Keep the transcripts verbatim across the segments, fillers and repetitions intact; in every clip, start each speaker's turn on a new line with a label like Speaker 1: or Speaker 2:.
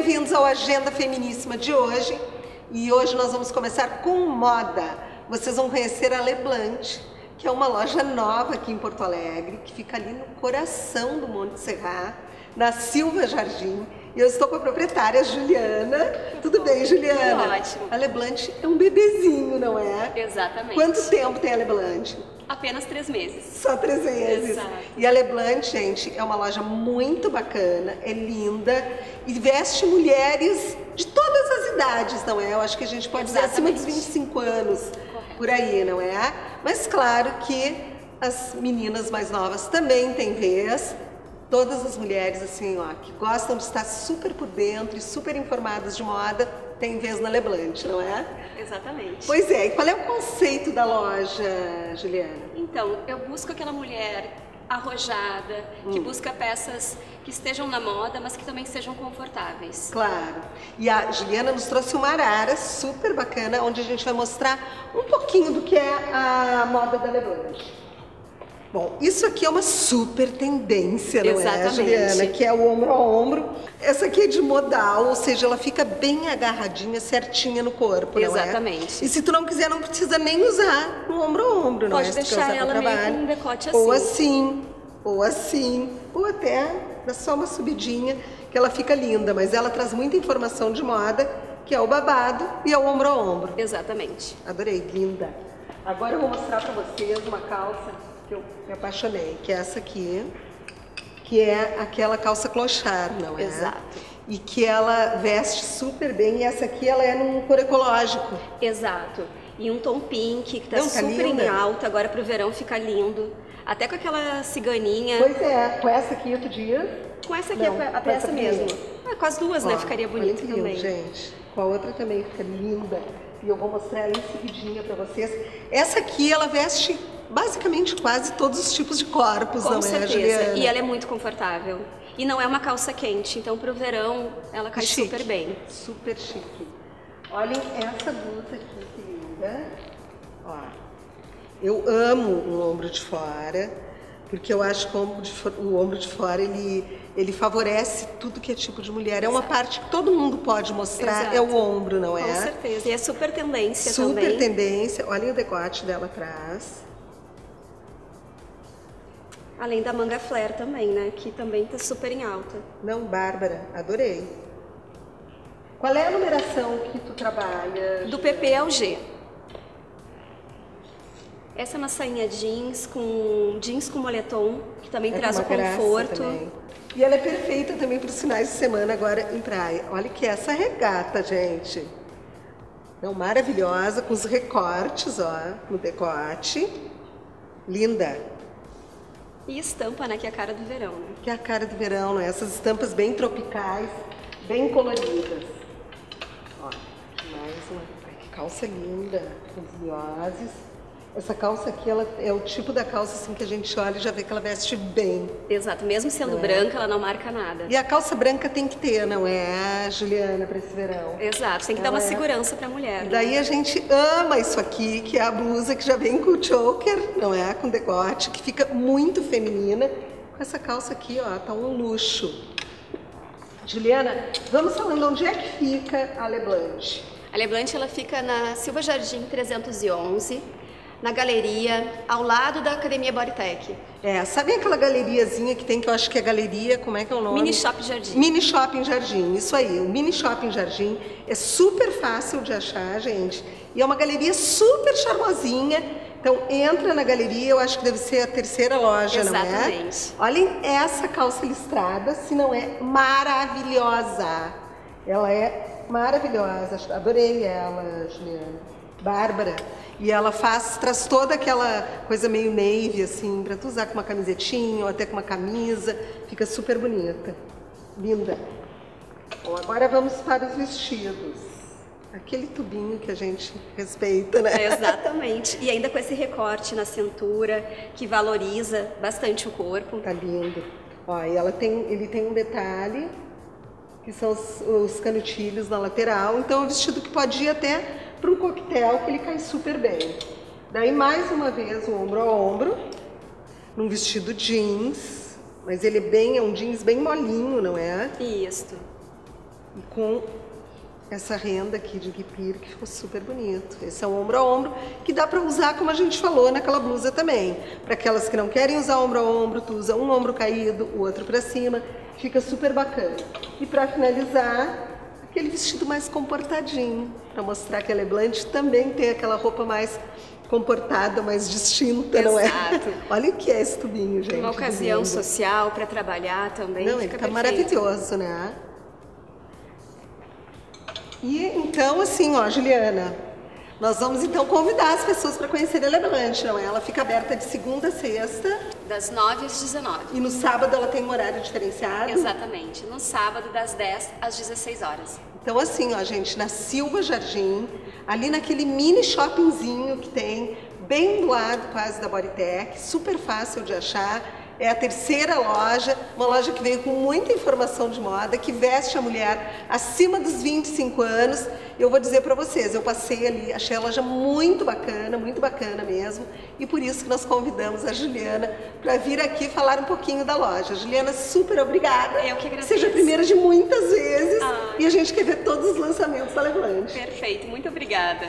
Speaker 1: bem-vindos ao Agenda Feminíssima de hoje. E hoje nós vamos começar com moda. Vocês vão conhecer a Leblanc, que é uma loja nova aqui em Porto Alegre, que fica ali no coração do Monte Serra, na Silva Jardim. E eu estou com a proprietária, Juliana. Tudo bem, Juliana?
Speaker 2: Tudo ótimo.
Speaker 1: A Leblanc é um bebezinho, não é?
Speaker 2: Exatamente.
Speaker 1: Quanto tempo tem a Leblanc?
Speaker 2: Apenas três meses.
Speaker 1: Só três meses.
Speaker 2: Exato.
Speaker 1: E a Leblanc, gente, é uma loja muito bacana, é linda e veste mulheres de todas as idades, não é? Eu acho que a gente pode dizer acima dos vinte e cinco anos, correto, por aí, não é? Mas claro que as meninas mais novas também têm vez. Todas as mulheres, assim, ó, que gostam de estar super por dentro e super informadas de moda, tem vez na Leblanc, não é?
Speaker 2: Exatamente.
Speaker 1: Pois é, e qual é o conceito da loja, Juliana?
Speaker 2: Então, eu busco aquela mulher arrojada, hum. que busca peças que estejam na moda, mas que também sejam confortáveis.
Speaker 1: Claro. E a Juliana nos trouxe uma arara super bacana, onde a gente vai mostrar um pouquinho do que é a moda da Leblanc. Bom, isso aqui é uma super tendência, não
Speaker 2: Exatamente.
Speaker 1: é, Juliana? Que é o ombro a ombro. Essa aqui é de modal, ou seja, ela fica bem agarradinha, certinha no corpo, não é?
Speaker 2: Exatamente.
Speaker 1: E se tu não quiser, não precisa nem usar no ombro a ombro, não é?
Speaker 2: Pode deixar ela meio com um decote assim.
Speaker 1: Ou assim, ou assim, ou até dá só uma subidinha, que ela fica linda. Mas ela traz muita informação de moda, que é o babado e é o ombro a ombro.
Speaker 2: Exatamente.
Speaker 1: Adorei, linda. Agora eu vou mostrar pra vocês uma calça que eu me apaixonei, que é essa aqui, que é aquela calça clochard, não é?
Speaker 2: Exato.
Speaker 1: E que ela veste super bem, e essa aqui ela é num cor ecológico.
Speaker 2: Exato. E um tom pink, que tá
Speaker 1: não, tá
Speaker 2: super
Speaker 1: linda.
Speaker 2: em alta, agora pro verão fica lindo. Até com aquela ciganinha.
Speaker 1: Pois é, com essa aqui outro dia.
Speaker 2: Com essa aqui,
Speaker 1: não,
Speaker 2: a peça
Speaker 1: essa
Speaker 2: mesmo.
Speaker 1: aqui.
Speaker 2: Ah, com as duas,
Speaker 1: ó,
Speaker 2: né? Ficaria bonito
Speaker 1: lindo,
Speaker 2: também.
Speaker 1: Gente, com a outra também fica linda. E eu vou mostrar ela em seguidinha pra vocês. Essa aqui, ela veste basicamente quase todos os tipos de corpos,
Speaker 2: Com
Speaker 1: não
Speaker 2: certeza.
Speaker 1: é, Juliana?
Speaker 2: E ela é muito confortável. E não é uma calça quente, então pro verão ela cai
Speaker 1: chique,
Speaker 2: super bem.
Speaker 1: Super chique. Olhem essa blusa aqui, que linda. Ó, eu amo o ombro de fora, porque eu acho que o ombro de, o ombro de fora, ele, ele favorece tudo que é tipo de mulher. É uma
Speaker 2: Exato.
Speaker 1: parte que todo mundo pode mostrar,
Speaker 2: Exato.
Speaker 1: é o ombro, não é?
Speaker 2: Com certeza. E é super tendência
Speaker 1: super
Speaker 2: também.
Speaker 1: Super tendência. Olhem o decote dela atrás.
Speaker 2: Além da manga flare também, né? Que também tá super em alta.
Speaker 1: Não, Bárbara, adorei. Qual é a numeração que tu trabalha?
Speaker 2: Do P P ao G. Essa é uma sainha jeans com jeans com moletom, que também
Speaker 1: é
Speaker 2: traz o conforto.
Speaker 1: E ela é perfeita também para os finais de semana agora em praia. Olha que essa regata, gente. Não, maravilhosa, com os recortes, ó, no decote. Linda.
Speaker 2: E estampa, né? Que é a cara do verão, né?
Speaker 1: Que é a cara do verão, né? Essas estampas bem tropicais, bem coloridas. Ó, mais uma. Ai, que calça linda, com os lioses. Essa calça aqui, ela é o tipo da calça assim que a gente olha e já vê que ela veste bem.
Speaker 2: Exato, mesmo sendo
Speaker 1: não
Speaker 2: branca,
Speaker 1: é?
Speaker 2: Ela não marca nada.
Speaker 1: E a calça branca tem que ter, não é, Juliana, para esse verão?
Speaker 2: Exato, tem que ela dar uma é... segurança para a mulher.
Speaker 1: E
Speaker 2: né?
Speaker 1: daí a gente ama isso aqui, que é a blusa que já vem com o choker, não é? Com decote, que fica muito feminina. Com essa calça aqui, ó, tá um luxo. Juliana, vamos falando onde é que fica a Leblanc.
Speaker 2: A Leblanc, ela fica na Silva Jardim trezentos e onze. Na galeria, ao lado da Academia Bodytech.
Speaker 1: É, sabe aquela galeriazinha que tem, que eu acho que é galeria, como é que é o nome?
Speaker 2: Mini Shopping Jardim.
Speaker 1: Mini Shopping Jardim, isso aí, o Mini Shopping Jardim é super fácil de achar, gente, e é uma galeria super charmosinha, então entra na galeria, eu acho que deve ser a terceira loja,
Speaker 2: Exatamente.
Speaker 1: Não é? Olhem essa calça listrada, se não é maravilhosa, ela é maravilhosa, adorei ela, Juliana. Bárbara. E ela faz, traz toda aquela coisa meio navy, assim, pra tu usar com uma camisetinha ou até com uma camisa. Fica super bonita. Linda. Bom, agora vamos para os vestidos. Aquele tubinho que a gente respeita, né?
Speaker 2: É, exatamente. E ainda com esse recorte na cintura, que valoriza bastante o corpo.
Speaker 1: Tá lindo. Ó, e ela tem, ele tem um detalhe, que são os, os canutilhos na lateral. Então é um vestido que pode ir até para um coquetel, que ele cai super bem. Daí mais uma vez o ombro a ombro, num vestido jeans, mas ele é bem, é um jeans bem molinho, não é?
Speaker 2: Isso.
Speaker 1: E com essa renda aqui de guipir que ficou super bonito. Esse é um ombro a ombro que dá para usar, como a gente falou, naquela blusa também. Para aquelas que não querem usar ombro a ombro, tu usa um ombro caído, o outro para cima. Fica super bacana. E para finalizar, aquele vestido mais comportadinho, para mostrar que a Leblanc também tem aquela roupa mais comportada, mais distinta,
Speaker 2: Exato.
Speaker 1: Não é? Olha o que é esse tubinho, gente.
Speaker 2: Uma ocasião social para trabalhar também.
Speaker 1: Não, ele tá perfeito. Maravilhoso, né? E então, assim, ó, Juliana, nós vamos então convidar as pessoas para conhecerem a Leblanc, não é? Ela fica aberta de segunda a sexta.
Speaker 2: Das nove às dezenove.
Speaker 1: E no sábado ela tem um horário diferenciado?
Speaker 2: Exatamente. No sábado, das dez às dezesseis horas.
Speaker 1: Então, assim, ó, gente, na Silva Jardim, ali naquele mini shoppingzinho que tem, bem do lado quase da Bodytech, super fácil de achar. É a terceira loja, uma loja que veio com muita informação de moda, que veste a mulher acima dos vinte e cinco anos. Eu vou dizer para vocês, eu passei ali, achei a loja muito bacana, muito bacana mesmo. E por isso que nós convidamos a Juliana para vir aqui falar um pouquinho da loja. Juliana, super obrada.
Speaker 2: Eu que agradeço.
Speaker 1: Seja a primeira de muitas vezes.
Speaker 2: Ai.
Speaker 1: E a gente quer ver todos os lançamentos da Leblanc.
Speaker 2: Perfeito, muito obrigada.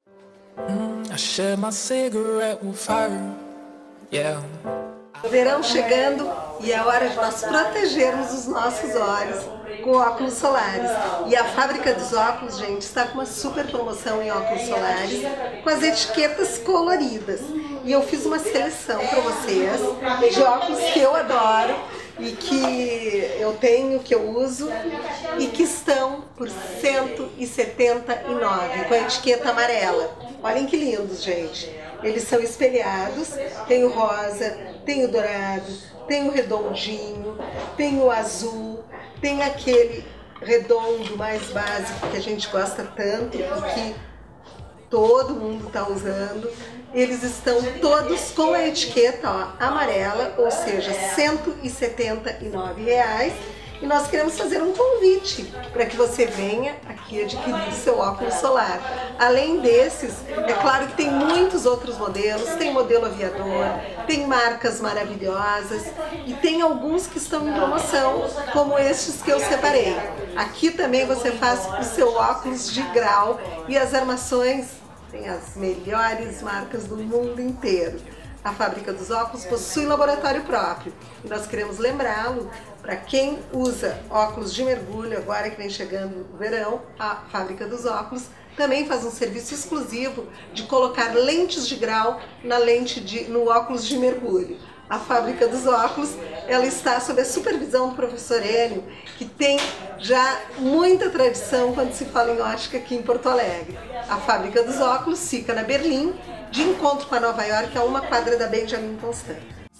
Speaker 3: I share my cigarette with fire. Yeah.
Speaker 1: Verão chegando e é hora de nós protegermos os nossos olhos com óculos solares. E a Fábrica dos Óculos, gente, está com uma super promoção em óculos solares com as etiquetas coloridas. E eu fiz uma seleção para vocês de óculos que eu adoro e que eu tenho, que eu uso e que estão por cento e setenta e nove reais com a etiqueta amarela. Olhem que lindos, gente. Eles são espelhados, tem o rosa, tem o dourado, tem o redondinho, tem o azul, tem aquele redondo mais básico que a gente gosta tanto e que todo mundo está usando. Eles estão todos com a etiqueta ó, amarela, ou seja, cento e setenta e nove reais. E nós queremos fazer um convite para que você venha aqui adquirir seu óculos solar. Além desses, é claro que tem muitos outros modelos, tem modelo aviador, tem marcas maravilhosas e tem alguns que estão em promoção, como estes que eu separei. Aqui também você faz o seu óculos de grau e as armações tem as melhores marcas do mundo inteiro. A Fábrica dos Óculos possui laboratório próprio e nós queremos lembrá-lo para quem usa óculos de mergulho, agora que vem chegando o verão, a Fábrica dos Óculos também faz um serviço exclusivo de colocar lentes de grau na lente de, no óculos de mergulho. A Fábrica dos Óculos, ela está sob a supervisão do professor Enio, que tem já muita tradição quando se fala em ótica aqui em Porto Alegre. A Fábrica dos Óculos fica na Berlim, de encontro com a Nova York, a uma quadra da Benjamin Constant.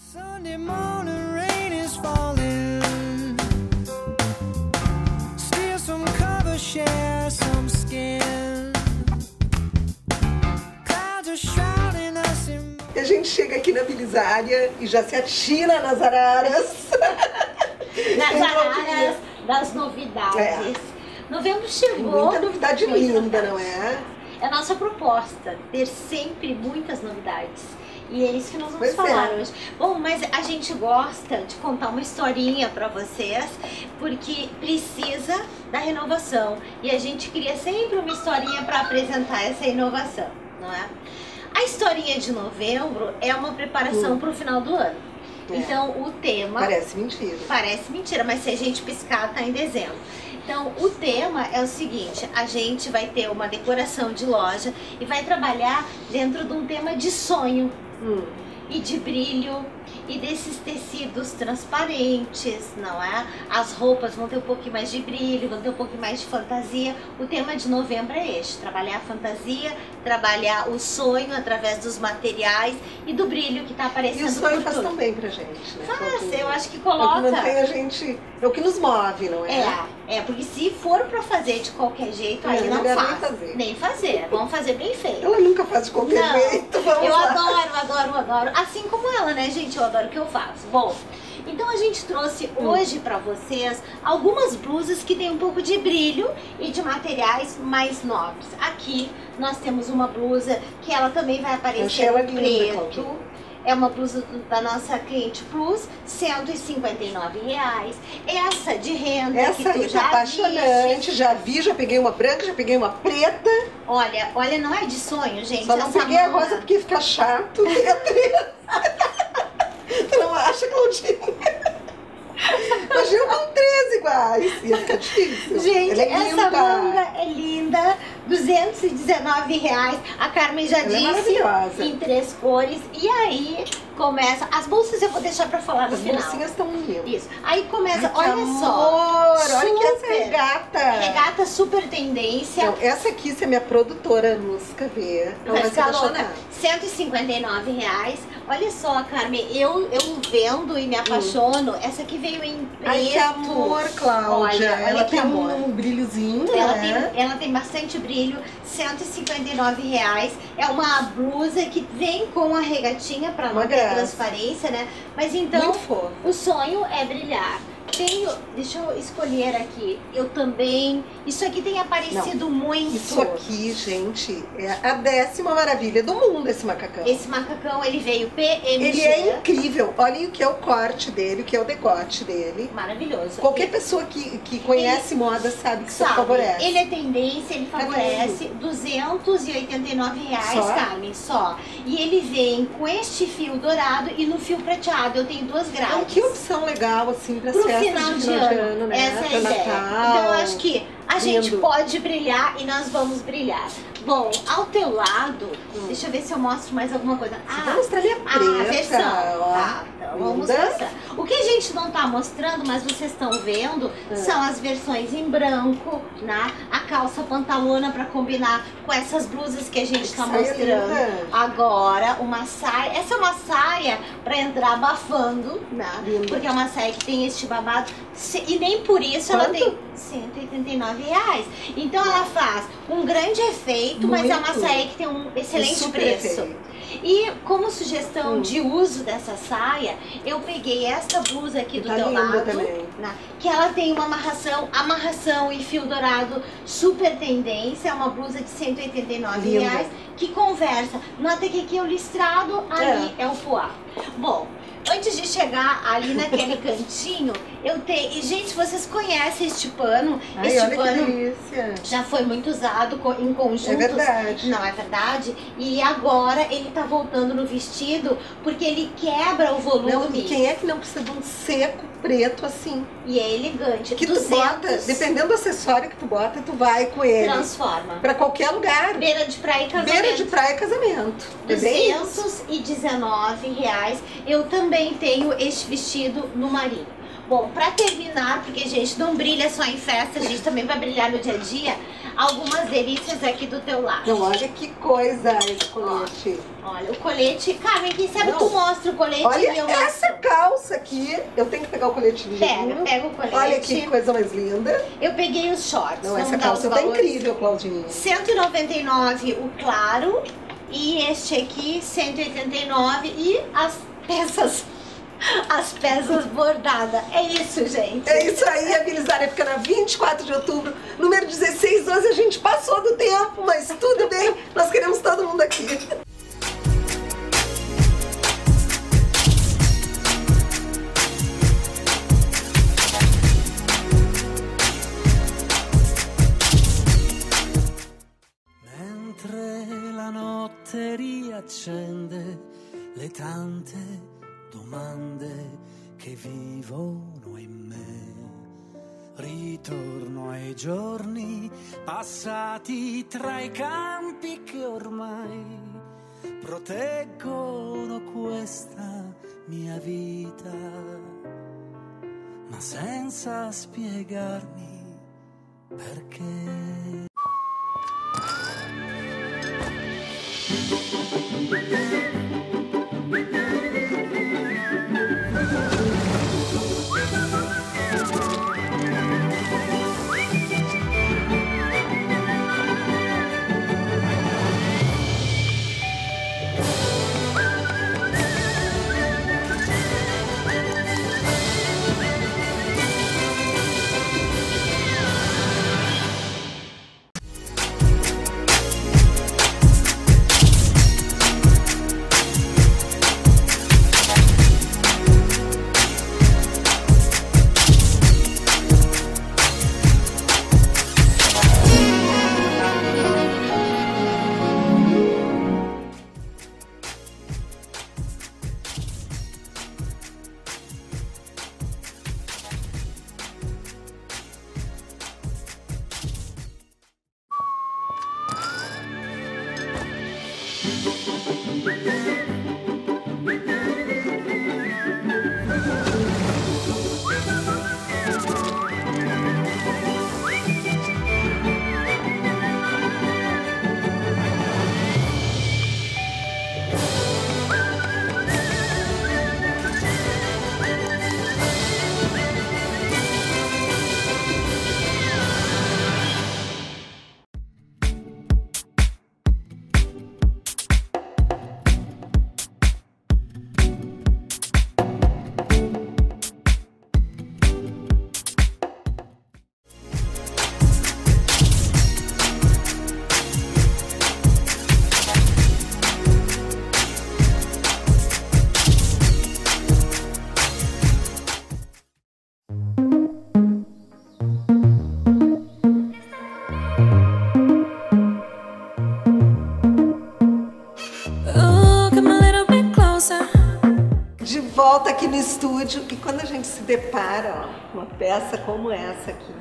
Speaker 1: A gente chega aqui na Bilisária e já se atira nas araras.
Speaker 4: Nas araras das novidades. É. Novembro chegou.
Speaker 1: Muita novidade linda, não é?
Speaker 4: É a nossa proposta, ter sempre muitas novidades. E é isso que nós vamos
Speaker 1: pois
Speaker 4: falar
Speaker 1: é.
Speaker 4: hoje. Bom, mas a gente gosta de contar uma historinha para vocês, porque precisa da renovação. E a gente cria sempre uma historinha para apresentar essa inovação, não é? A historinha de novembro é uma preparação hum. para o final do ano. É. Então, o tema...
Speaker 1: Parece mentira.
Speaker 4: Parece mentira, mas se a gente piscar, tá em dezembro. Então, o tema é o seguinte, a gente vai ter uma decoração de loja e vai trabalhar dentro de um tema de sonho hum. e de brilho e desses tecidos transparentes, não é? As roupas vão ter um pouquinho mais de brilho, vão ter um pouquinho mais de fantasia. O tema de novembro é este, trabalhar a fantasia, trabalhar o sonho através dos materiais e do brilho que está aparecendo.
Speaker 1: E o sonho faz tão bem pra gente, né?
Speaker 4: Faz, eu acho que coloca...
Speaker 1: É o que mantém a gente, é o que nos move, não é?
Speaker 4: É, é porque se for pra fazer de qualquer jeito, aí não, não faz. Nem fazer. Nem fazer, vamos fazer bem feito.
Speaker 1: Ela nunca faz de qualquer
Speaker 4: não,
Speaker 1: jeito, vamos
Speaker 4: eu
Speaker 1: lá.
Speaker 4: adoro, adoro, adoro. Assim como ela, né, gente? Eu adoro o que eu faço. Bom, então a gente trouxe hum. hoje pra vocês algumas blusas que tem um pouco de brilho e de materiais mais nobres. Aqui nós temos uma blusa que ela também vai aparecer
Speaker 1: ela
Speaker 4: preto.
Speaker 1: linda,
Speaker 4: é uma blusa da nossa cliente Plus, cento e cinquenta e nove reais. Essa de renda
Speaker 1: Essa
Speaker 4: que tu
Speaker 1: aí tá
Speaker 4: já
Speaker 1: apaixonante,
Speaker 4: viste.
Speaker 1: já vi, já peguei uma branca, já peguei uma preta.
Speaker 4: Olha, olha, não é de sonho, gente.
Speaker 1: Só não
Speaker 4: essa
Speaker 1: peguei a
Speaker 4: manga.
Speaker 1: rosa porque fica chato, fica três. Tu não acha, Claudinha? Imagina com três iguais, ia ficar difícil.
Speaker 4: Gente,
Speaker 1: Ela é
Speaker 4: essa
Speaker 1: linda.
Speaker 4: manga é linda, duzentos e dezenove reais. A Carmen já
Speaker 1: Ela é
Speaker 4: disse,
Speaker 1: maravilhosa.
Speaker 4: em três cores. E aí começa, as bolsas eu vou deixar pra falar no
Speaker 1: As
Speaker 4: final.
Speaker 1: bolsinhas estão lindas.
Speaker 4: Isso. Aí começa,
Speaker 1: Ai,
Speaker 4: olha
Speaker 1: que
Speaker 4: só.
Speaker 1: amor, olha que essa
Speaker 4: super
Speaker 1: regata.
Speaker 4: Regata super tendência.
Speaker 1: Então, essa aqui, se a minha produtora Nusca ver, ela vai
Speaker 4: Vai
Speaker 1: se
Speaker 4: ficar louca.
Speaker 1: apaixonar.
Speaker 4: cento e cinquenta e nove reais. Olha só, Carmen, eu, eu vendo e me apaixono. Essa aqui veio em preto.
Speaker 1: Ai, que amor, Cláudia.
Speaker 4: Olha, olha
Speaker 1: ela
Speaker 4: que
Speaker 1: tem
Speaker 4: amor.
Speaker 1: um brilhozinho,
Speaker 4: Ela,
Speaker 1: né?
Speaker 4: tem, ela tem bastante brilho, cento e cinquenta e nove reais. É uma blusa que vem com a regatinha para não
Speaker 1: Uma
Speaker 4: ter
Speaker 1: graça.
Speaker 4: transparência, né? Mas então,
Speaker 1: Muito fofo.
Speaker 4: o sonho é brilhar. Tenho, deixa eu escolher aqui. Eu também. Isso aqui tem aparecido muito.
Speaker 1: Isso aqui, gente, é a décima maravilha do mundo, esse macacão.
Speaker 4: Esse macacão, ele veio P M G.
Speaker 1: Ele é incrível. Olhem o que é o corte dele, o que é o decote dele.
Speaker 4: Maravilhoso.
Speaker 1: Qualquer pessoa que, que conhece moda sabe que isso
Speaker 4: Sabe,
Speaker 1: favorece.
Speaker 4: ele é tendência, ele
Speaker 1: Tá
Speaker 4: favorece duzentos e oitenta e nove reais,
Speaker 1: Só?
Speaker 4: Carmen, só. E ele vem com este fio dourado e no fio prateado. Eu tenho duas grades.
Speaker 1: Então, que opção legal, assim, para
Speaker 4: Pro
Speaker 1: festas
Speaker 4: final
Speaker 1: de
Speaker 4: de
Speaker 1: final de
Speaker 4: ano,
Speaker 1: ano, né?
Speaker 4: essa é a
Speaker 1: Pra
Speaker 4: ideia.
Speaker 1: Natal.
Speaker 4: Então eu acho que a gente
Speaker 1: Lindo.
Speaker 4: pode brilhar e nós vamos brilhar. Bom, ao teu lado, deixa eu ver se eu mostro mais alguma coisa.
Speaker 1: Você vai mostrar minha
Speaker 4: Ah, a
Speaker 1: preta,
Speaker 4: versão.
Speaker 1: ó.
Speaker 4: Tá, então vamos
Speaker 1: Linda.
Speaker 4: mostrar. O que a gente não tá mostrando, mas vocês estão vendo,
Speaker 1: Ah.
Speaker 4: são as versões em branco, né? A calça pantalona para combinar com essas blusas que a gente
Speaker 1: Que
Speaker 4: tá
Speaker 1: saia
Speaker 4: mostrando.
Speaker 1: linda.
Speaker 4: Agora, uma saia. Essa é uma saia para entrar abafando, né?
Speaker 1: Linda.
Speaker 4: Porque é uma saia que tem este babado. Se- E nem por isso ela
Speaker 1: Quanto?
Speaker 4: tem cento e oitenta e nove reais. Então ela faz um grande efeito, mas é uma
Speaker 1: Muito.
Speaker 4: saia que tem um excelente
Speaker 1: Super
Speaker 4: preço.
Speaker 1: efeito.
Speaker 4: E como sugestão
Speaker 1: Hum.
Speaker 4: de uso dessa saia, eu peguei esta blusa aqui
Speaker 1: Que
Speaker 4: do
Speaker 1: tá
Speaker 4: teu
Speaker 1: linda
Speaker 4: lado,
Speaker 1: também.
Speaker 4: né, que ela tem uma amarração, amarração e fio dourado super tendência, é uma blusa de cento e oitenta e nove
Speaker 1: Linda.
Speaker 4: reais, que conversa. Nota que aqui é o listrado, ali é, o poá. Bom, antes de chegar ali naquele cantinho, eu tenho... E, gente, vocês conhecem este pano?
Speaker 1: Ai,
Speaker 4: este
Speaker 1: olha que
Speaker 4: pano
Speaker 1: delícia.
Speaker 4: já foi muito usado co- em conjuntos.
Speaker 1: É verdade.
Speaker 4: Não é verdade? E agora ele tá voltando no vestido porque ele quebra o volume
Speaker 1: Não, e quem é que não precisa de um seco preto assim?
Speaker 4: e é elegante.
Speaker 1: Que tu bota, dependendo do acessório que tu bota, tu vai com ele
Speaker 4: transforma.
Speaker 1: pra qualquer lugar.
Speaker 4: Beira de praia e casamento.
Speaker 1: Beira de praia e casamento. É bem isso.
Speaker 4: duzentos e dezenove reais. Eu também tenho este vestido no marinho. Bom, pra terminar, porque a gente não brilha só em festa, a gente também vai brilhar no dia a dia, algumas delícias aqui do teu lado.
Speaker 1: Então, olha que coisa esse colete.
Speaker 4: Olha, o colete... Carmen, quem sabe
Speaker 1: Não.
Speaker 4: tu mostra o colete
Speaker 1: Olha
Speaker 4: e eu
Speaker 1: essa
Speaker 4: mostro.
Speaker 1: calça aqui. Eu tenho que pegar o colete ligeirinho.
Speaker 4: Pega, pega o colete.
Speaker 1: Olha que coisa mais linda.
Speaker 4: Eu peguei os shorts.
Speaker 1: Não,
Speaker 4: vamos
Speaker 1: essa
Speaker 4: dar
Speaker 1: calça
Speaker 4: os
Speaker 1: tá
Speaker 4: valores.
Speaker 1: incrível, Claudinha.
Speaker 4: cento e noventa e nove o claro e este aqui cento e oitenta e nove e as peças as peças bordadas. É isso, gente.
Speaker 1: É isso aí, a Bilisária fica na vinte e quatro de outubro, número dezesseis doze. A gente passou do tempo, mas tudo bem, nós queremos todo mundo aqui.
Speaker 5: Mentre la notte riaccende le tante domande che vivono in me, ritorno ai giorni passati tra i campi che ormai proteggono questa mia vita, ma senza spiegarmi perché.
Speaker 1: Volta aqui no estúdio e quando a gente se depara, ó, uma peça como essa aqui,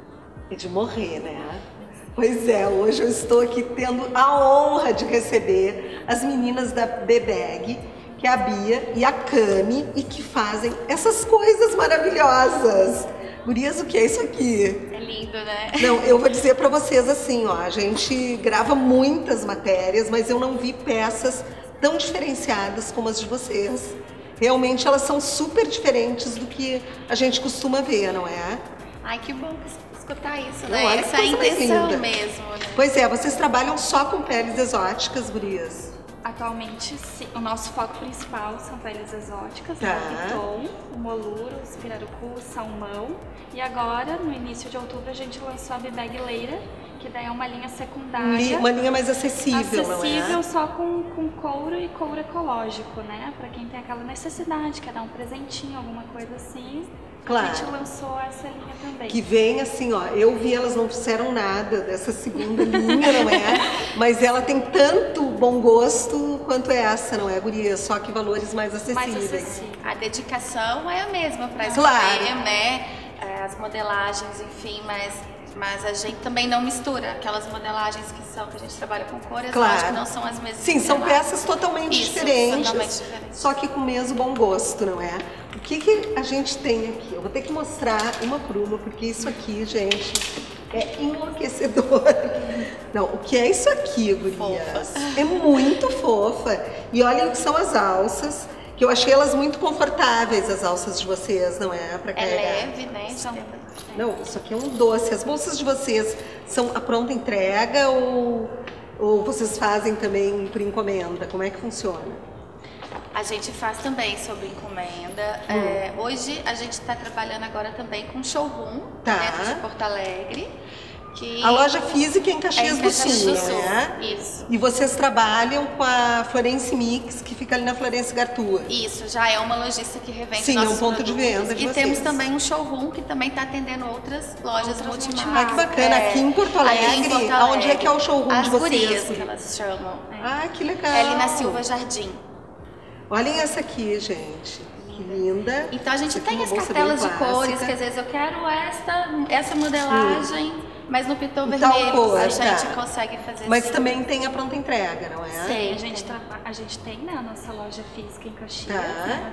Speaker 1: é de morrer, né? Pois é, hoje eu estou aqui tendo a honra de receber as meninas da B-Bag, que é a Bia e a Cami, e que fazem essas coisas maravilhosas. Gurias, o que é isso aqui?
Speaker 6: É lindo, né?
Speaker 1: Não, eu vou dizer pra vocês assim, ó, a gente grava muitas matérias, mas eu não vi peças tão diferenciadas como as de vocês. Realmente elas são super diferentes do que a gente costuma ver, não é?
Speaker 6: Ai, que bom escutar isso,
Speaker 1: Não,
Speaker 6: né?
Speaker 1: olha que
Speaker 6: Essa é a
Speaker 1: coisa mais
Speaker 6: intenção
Speaker 1: linda.
Speaker 6: mesmo, né?
Speaker 1: Pois é, vocês trabalham só com peles exóticas, gurias?
Speaker 7: Atualmente, sim. O nosso foco principal são peles exóticas,
Speaker 1: Tá.
Speaker 7: né? O piton, o moluro, o pirarucu, o salmão. E agora, no início de outubro, a gente lançou a B-Bag Leira, que daí é uma linha secundária.
Speaker 1: Li- Uma linha mais acessível,
Speaker 7: acessível
Speaker 1: não é?
Speaker 7: só com, com couro e couro ecológico, né? Pra quem tem aquela necessidade, quer dar um presentinho, alguma coisa assim.
Speaker 1: Claro.
Speaker 7: A gente lançou essa linha também.
Speaker 1: Que vem assim, ó, eu vi, elas não fizeram nada dessa segunda linha, não é? Mas ela tem tanto bom gosto quanto essa, não é, guria? Só que valores mais acessíveis.
Speaker 7: Mais acessível.
Speaker 6: A dedicação é a mesma para
Speaker 1: Claro.
Speaker 6: escolher, né? É, as modelagens, enfim, mas, mas a gente também não mistura aquelas modelagens que são, que a gente trabalha com cor,
Speaker 1: Claro.
Speaker 6: exótico, não são as mesmas.
Speaker 1: Sim, são
Speaker 6: modelagens.
Speaker 1: peças totalmente
Speaker 6: Isso,
Speaker 1: diferentes,
Speaker 6: totalmente diferentes.
Speaker 1: só que com o mesmo bom gosto, não é? O que, que a gente tem aqui? Eu vou ter que mostrar uma por uma, porque isso aqui, gente, é enlouquecedor. Não, o que é isso aqui, gurias? É muito fofa. E olhem o que são as alças, que eu achei elas muito confortáveis, as alças de vocês, não é? Pra
Speaker 6: É
Speaker 1: carregar.
Speaker 6: leve, né?
Speaker 7: São-
Speaker 1: Não, isso aqui é um doce. As bolsas de vocês são a pronta entrega ou, ou vocês fazem também por encomenda? Como é que funciona?
Speaker 6: A gente faz também sobre encomenda.
Speaker 1: Hum.
Speaker 6: É, hoje a gente está trabalhando agora também com showroom
Speaker 1: Tá.
Speaker 6: dentro de Porto Alegre. Que
Speaker 1: A loja física é em
Speaker 6: é
Speaker 1: Caxias
Speaker 6: em
Speaker 1: do
Speaker 6: Caxias
Speaker 1: Sul,
Speaker 6: do Sul.
Speaker 1: né?
Speaker 6: Isso.
Speaker 1: E vocês trabalham com a Florence Mix, que fica ali na Florence Gartua.
Speaker 6: Isso, já é uma lojista que revende
Speaker 1: Sim, é um
Speaker 6: nossos
Speaker 1: ponto de
Speaker 6: produtos.
Speaker 1: venda de
Speaker 6: E
Speaker 1: vocês.
Speaker 6: temos também um showroom que também está atendendo outras lojas
Speaker 7: Outras
Speaker 6: multimarcas.
Speaker 1: Ah, que bacana.
Speaker 6: É,
Speaker 1: Aqui em Porto
Speaker 6: aí em
Speaker 1: Alegre,
Speaker 6: Porto
Speaker 1: aonde é que é o showroom
Speaker 6: As
Speaker 1: de vocês?
Speaker 6: Gurias, que elas chamam.
Speaker 1: Ah, que legal.
Speaker 6: É ali na Silva Jardim.
Speaker 1: Olhem essa aqui, gente. Que linda.
Speaker 6: Então a gente
Speaker 1: Essa aqui é
Speaker 6: tem
Speaker 1: uma
Speaker 6: as
Speaker 1: bolsa
Speaker 6: cartelas
Speaker 1: bem
Speaker 6: de cores,
Speaker 1: clássica.
Speaker 6: que às vezes eu quero esta, essa modelagem, mas no piton
Speaker 1: Em tal
Speaker 6: vermelho
Speaker 1: cor,
Speaker 6: a gente
Speaker 1: tá.
Speaker 6: consegue fazer
Speaker 1: Mas
Speaker 6: assim.
Speaker 1: também tem a pronta entrega, não é?
Speaker 6: Sim.
Speaker 7: A gente, traba- a gente tem, né, a nossa loja física em Caxias,
Speaker 1: Tá.
Speaker 7: né?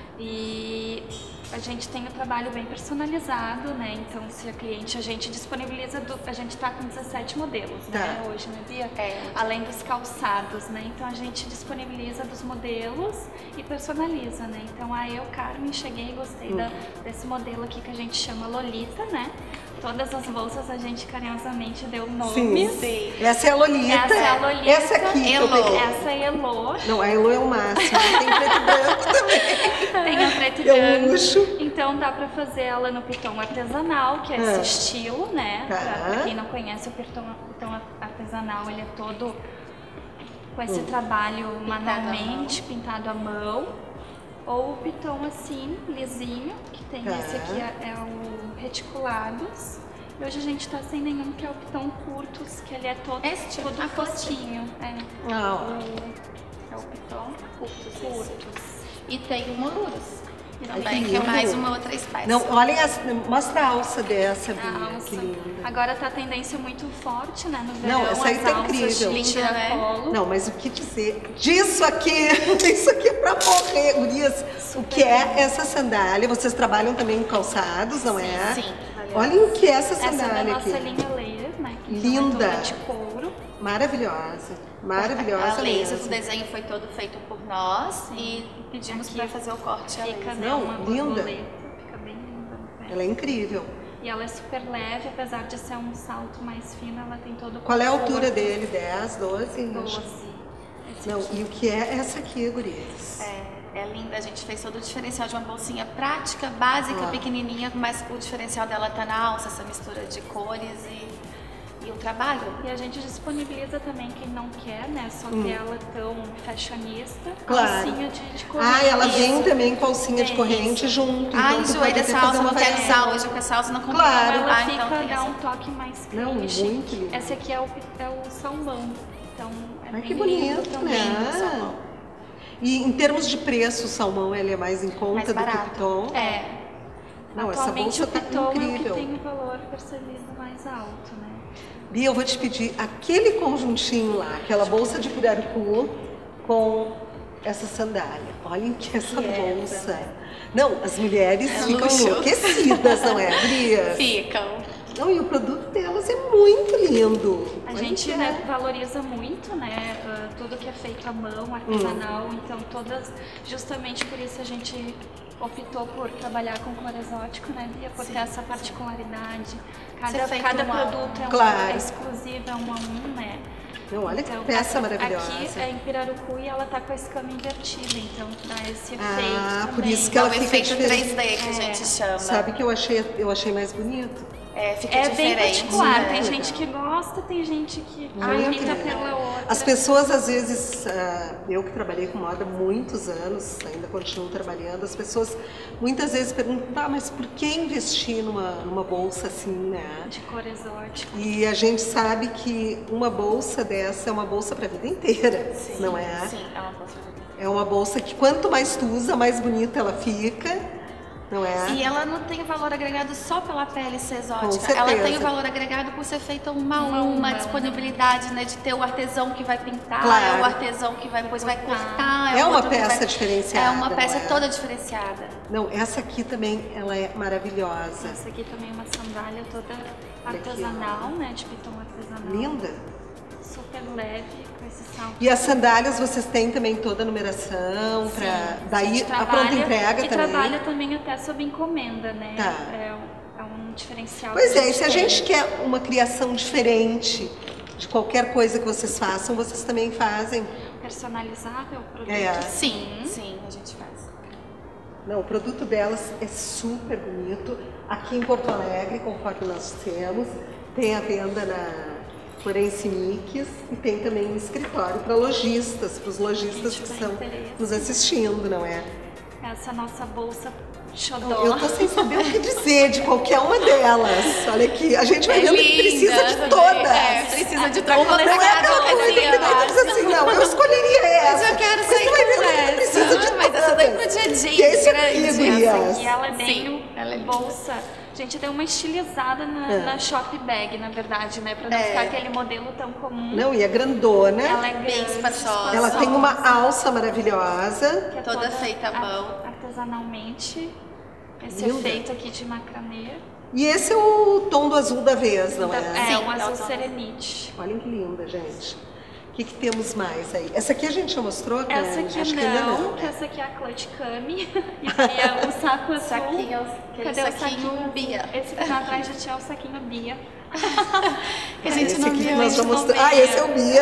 Speaker 7: E a gente tem o trabalho bem personalizado, né? Então, se a cliente, a gente disponibiliza, do- a gente tá com dezessete modelos, né,
Speaker 1: Tá.
Speaker 7: hoje, né, Bia?
Speaker 6: É.
Speaker 7: Além dos calçados, né? Então, a gente disponibiliza dos modelos e personaliza, né? Então, aí eu, Carmen, cheguei e gostei da, desse modelo aqui que a gente chama Lolita, né? Todas as bolsas a gente carinhosamente deu nomes.
Speaker 1: Sim. Essa é a Lolita.
Speaker 7: Essa é a Lolita.
Speaker 1: Essa aqui que eu
Speaker 6: Elo.
Speaker 1: peguei.
Speaker 7: Essa é Elo.
Speaker 1: Não, a Elo é o máximo. Tem preto e branco também.
Speaker 7: Tem a preto e
Speaker 1: É um
Speaker 7: branco.
Speaker 1: luxo.
Speaker 7: Então dá pra fazer ela no piton artesanal, que é esse
Speaker 1: Ah.
Speaker 7: estilo, né?
Speaker 1: Tá.
Speaker 7: Pra, pra quem não conhece o piton, piton artesanal, ele é todo com esse trabalho manualmente, pintado à mão. Ou o piton assim, lisinho, que tem
Speaker 1: Tá.
Speaker 7: esse aqui é, é o reticulados. E hoje a gente tá sem nenhum, que é o piton curtos, que ele é todo,
Speaker 6: Esse tipo,
Speaker 7: todo
Speaker 6: ah,
Speaker 7: fosquinho. É,
Speaker 1: Não.
Speaker 7: é o piton
Speaker 6: Curtos, esse.
Speaker 7: curtos.
Speaker 6: E tem o Moluros.
Speaker 7: E nós
Speaker 6: também, que é mais uma outra espécie.
Speaker 1: Não, olhem, as, mostra a alça dessa, Bia,
Speaker 7: A alça.
Speaker 1: que linda.
Speaker 7: Agora tá a tendência muito forte, né? No verão,
Speaker 1: Não, essa aí
Speaker 7: as
Speaker 1: tá
Speaker 7: alças
Speaker 1: incrível.
Speaker 7: de
Speaker 6: Linda, né?
Speaker 7: polo.
Speaker 1: Não, mas o que dizer disso aqui? Isso aqui é pra morrer, gurias. O que é essa sandália? Vocês trabalham também com calçados, não é?
Speaker 6: Sim.
Speaker 1: Olhem o que é essa
Speaker 7: Essa é da
Speaker 1: sandália
Speaker 7: nossa
Speaker 1: aqui.
Speaker 7: linha layer, né? Que
Speaker 1: Linda.
Speaker 7: é toda de couro.
Speaker 1: Maravilhosa. Maravilhosa
Speaker 6: A laser,
Speaker 1: mesmo.
Speaker 6: o desenho foi todo feito por nós e pedimos para fazer o corte a
Speaker 7: Fica,
Speaker 6: laser.
Speaker 7: né,
Speaker 1: Não,
Speaker 7: uma
Speaker 1: linda.
Speaker 7: borboleta. Fica bem linda no pé.
Speaker 1: Ela é incrível.
Speaker 7: E ela é super leve, apesar de ser um salto mais fino, ela tem todo o
Speaker 1: Qual é a
Speaker 7: conforto.
Speaker 1: altura dele? dez, doze?
Speaker 7: doze. Esse
Speaker 1: Não,
Speaker 7: aqui.
Speaker 1: e o que é essa aqui, gurias?
Speaker 6: É, é linda, a gente fez todo o diferencial de uma bolsinha prática, básica,
Speaker 1: Ah.
Speaker 6: pequenininha, mas o diferencial dela tá na alça, essa mistura de cores e, e o trabalho.
Speaker 7: E a gente disponibiliza também quem não quer, né? Só ter ela tão fashionista,
Speaker 1: Hum. Claro.
Speaker 7: calcinha de, de corrente.
Speaker 1: Ah, ela vem
Speaker 6: Isso.
Speaker 1: também com alcinha de
Speaker 7: É,
Speaker 1: corrente junto.
Speaker 6: Ah,
Speaker 1: então tu
Speaker 6: enjoei
Speaker 1: pode
Speaker 6: dessa
Speaker 1: até fazer
Speaker 6: alça,
Speaker 1: uma
Speaker 6: não quero
Speaker 1: variação.
Speaker 6: essa hoje, porque essa alça não combina.
Speaker 1: Claro.
Speaker 7: Ela
Speaker 6: Ah,
Speaker 7: fica,
Speaker 6: então tem
Speaker 7: dá
Speaker 6: essa.
Speaker 7: um toque mais
Speaker 1: Não,
Speaker 7: clichê.
Speaker 1: muito lindo.
Speaker 7: Esse aqui é o, é o salmão. Então, é
Speaker 1: Ai,
Speaker 7: bem
Speaker 1: que
Speaker 7: lindo
Speaker 1: bonito,
Speaker 7: também.
Speaker 1: né?
Speaker 6: salmão.
Speaker 1: E em termos de preço, o salmão ele é mais em conta
Speaker 6: Mais
Speaker 1: do que o
Speaker 6: barato.
Speaker 1: piton?
Speaker 7: É.
Speaker 1: Não, essa
Speaker 7: Atualmente
Speaker 1: bolsa
Speaker 7: o
Speaker 1: tá
Speaker 7: piton é o que
Speaker 1: incrível.
Speaker 7: tem o valor percebido mais alto, né?
Speaker 1: Bia, eu vou te pedir aquele conjuntinho lá, aquela bolsa de pirarucu com essa sandália. Olhem que essa bolsa. Não, as mulheres
Speaker 6: É
Speaker 1: ficam
Speaker 6: luxo.
Speaker 1: enlouquecidas, não é, Bia?
Speaker 6: Ficam.
Speaker 1: Não, e o produto delas é muito lindo.
Speaker 7: A
Speaker 1: Olha
Speaker 7: gente
Speaker 1: que
Speaker 7: né,
Speaker 1: é.
Speaker 7: valoriza muito, né, uh, tudo que é feito à mão, artesanal, então todas, justamente por isso a gente optou por trabalhar com cor exótico, né, Bia, por ter essa particularidade. Cada,
Speaker 6: Ser feito
Speaker 7: cada
Speaker 6: um a um.
Speaker 7: produto é, um,
Speaker 1: Claro.
Speaker 7: é exclusivo, é um a um, né.
Speaker 1: Não, olha que
Speaker 7: Então,
Speaker 1: peça
Speaker 7: essa-
Speaker 1: maravilhosa.
Speaker 7: Aqui é em Pirarucu e ela tá com a escama invertida, então dá esse efeito
Speaker 1: Ah,
Speaker 7: também.
Speaker 1: por isso que
Speaker 6: É
Speaker 1: ela
Speaker 6: o
Speaker 1: fica
Speaker 6: efeito
Speaker 1: diferente.
Speaker 6: três D que a
Speaker 7: É.
Speaker 6: gente chama.
Speaker 1: Sabe que eu achei, eu achei mais bonito?
Speaker 6: É, fica
Speaker 7: É bem
Speaker 6: diferente.
Speaker 7: particular,
Speaker 6: né?
Speaker 7: tem
Speaker 1: Legal.
Speaker 7: gente que gosta, tem gente que
Speaker 1: Muito
Speaker 7: opta
Speaker 1: legal.
Speaker 7: pela outra.
Speaker 1: As pessoas, às vezes, ah, eu que trabalhei com moda há muitos anos, ainda continuo trabalhando, as pessoas muitas vezes perguntam, tá, mas por que investir numa, numa bolsa assim, né?
Speaker 7: De cor exótica.
Speaker 1: E a gente sabe que uma bolsa dessa é uma bolsa para a vida inteira, não é?
Speaker 6: Sim, é uma bolsa.
Speaker 1: É uma bolsa que quanto mais tu usa, mais bonita ela fica, não é?
Speaker 6: E ela não tem valor agregado só pela pele ser
Speaker 1: Com
Speaker 6: exótica.
Speaker 1: certeza.
Speaker 6: Ela tem o valor agregado por ser feita uma a uma, uma disponibilidade, né? De ter o artesão que vai pintar,
Speaker 1: Claro.
Speaker 6: é o artesão que vai, depois vai cortar.
Speaker 1: É
Speaker 6: o
Speaker 1: uma
Speaker 6: outro que
Speaker 1: peça
Speaker 6: vai-
Speaker 1: diferenciada,
Speaker 6: É uma peça
Speaker 1: não é?
Speaker 6: toda diferenciada.
Speaker 1: Não, essa aqui também, ela é maravilhosa.
Speaker 7: Essa aqui também é uma sandália toda
Speaker 1: Olha aqui,
Speaker 7: artesanal, né? De piton artesanal.
Speaker 1: Linda.
Speaker 7: Super leve, com esse salto.
Speaker 1: E as sandálias vocês têm também toda a numeração, pra, daí
Speaker 7: gente
Speaker 1: a pronta entrega
Speaker 7: e
Speaker 1: também.
Speaker 7: trabalha também até sob encomenda, né?
Speaker 1: Tá.
Speaker 7: É, um- é um diferencial.
Speaker 1: Pois
Speaker 7: que
Speaker 1: é, e se a
Speaker 7: tem.
Speaker 1: gente quer uma criação diferente de qualquer coisa que vocês façam, vocês também fazem.
Speaker 7: Personalizável, o produto.
Speaker 1: É.
Speaker 6: Sim, sim, a gente faz.
Speaker 1: Não, o produto delas é super bonito. Aqui em Porto Alegre, conforme nós temos, tem a venda na Forense Mix e tem também um escritório para lojistas, para os lojistas que
Speaker 7: Gente,
Speaker 1: estão
Speaker 7: tem interesse.
Speaker 1: nos assistindo, não é?
Speaker 7: Essa nossa bolsa xodó.
Speaker 1: Eu tô sem saber o que dizer de qualquer uma delas. Olha aqui, a gente vai
Speaker 6: É
Speaker 1: vendo que
Speaker 6: linda
Speaker 1: precisa de
Speaker 6: também.
Speaker 1: todas.
Speaker 6: É, precisa de
Speaker 1: Não,
Speaker 6: uma
Speaker 1: não é aquela coisa que
Speaker 6: assim,
Speaker 1: daí tu diz assim, não, eu escolheria essa.
Speaker 6: Mas eu quero
Speaker 1: Mas
Speaker 6: sair
Speaker 1: tu vai
Speaker 6: com
Speaker 1: vendo que tu precisa de
Speaker 6: essa. Mas essa daí pro
Speaker 1: todas.
Speaker 6: dia a dia,
Speaker 1: Que é esse aqui,
Speaker 6: grande.
Speaker 1: gurias.
Speaker 7: E ela é bem
Speaker 6: Sim, ela é linda.
Speaker 7: bolsa. A gente deu uma estilizada na,
Speaker 1: É.
Speaker 7: na shop bag, na verdade, né? Pra não
Speaker 1: É.
Speaker 7: ficar aquele modelo tão comum.
Speaker 1: Não, e a grandona,
Speaker 7: Ela é
Speaker 6: Bem
Speaker 7: grande,
Speaker 6: espaçosa.
Speaker 1: ela tem uma alça maravilhosa.
Speaker 7: que é
Speaker 6: toda feita à
Speaker 7: ar-
Speaker 6: mão.
Speaker 7: Artesanalmente. Esse
Speaker 1: Linda.
Speaker 7: efeito aqui de macramê.
Speaker 1: E esse é o tom do azul da vez, não é?
Speaker 7: É,
Speaker 6: Sim,
Speaker 7: um
Speaker 6: é o
Speaker 7: azul
Speaker 6: tom.
Speaker 7: serenite.
Speaker 1: Olhem que linda, gente. O que, que temos mais aí? Essa aqui a gente já mostrou, Cândido?
Speaker 7: Essa aqui
Speaker 1: Acho que ainda
Speaker 7: não,
Speaker 1: não,
Speaker 7: que
Speaker 1: né?
Speaker 7: essa aqui é a Clutch Cami. E é o saco azul.
Speaker 6: Saquinho, aquele
Speaker 7: Cadê o
Speaker 6: saquinho
Speaker 7: saquinho
Speaker 6: Bia.
Speaker 7: Esse que tá atrás de ti é o saquinho Bia.
Speaker 6: Que a gente
Speaker 1: esse
Speaker 6: não
Speaker 1: aqui
Speaker 6: viu,
Speaker 1: que nós
Speaker 6: a gente
Speaker 1: vamos
Speaker 6: não
Speaker 1: mostrar. Ah,
Speaker 6: vê.
Speaker 1: esse é o Bia.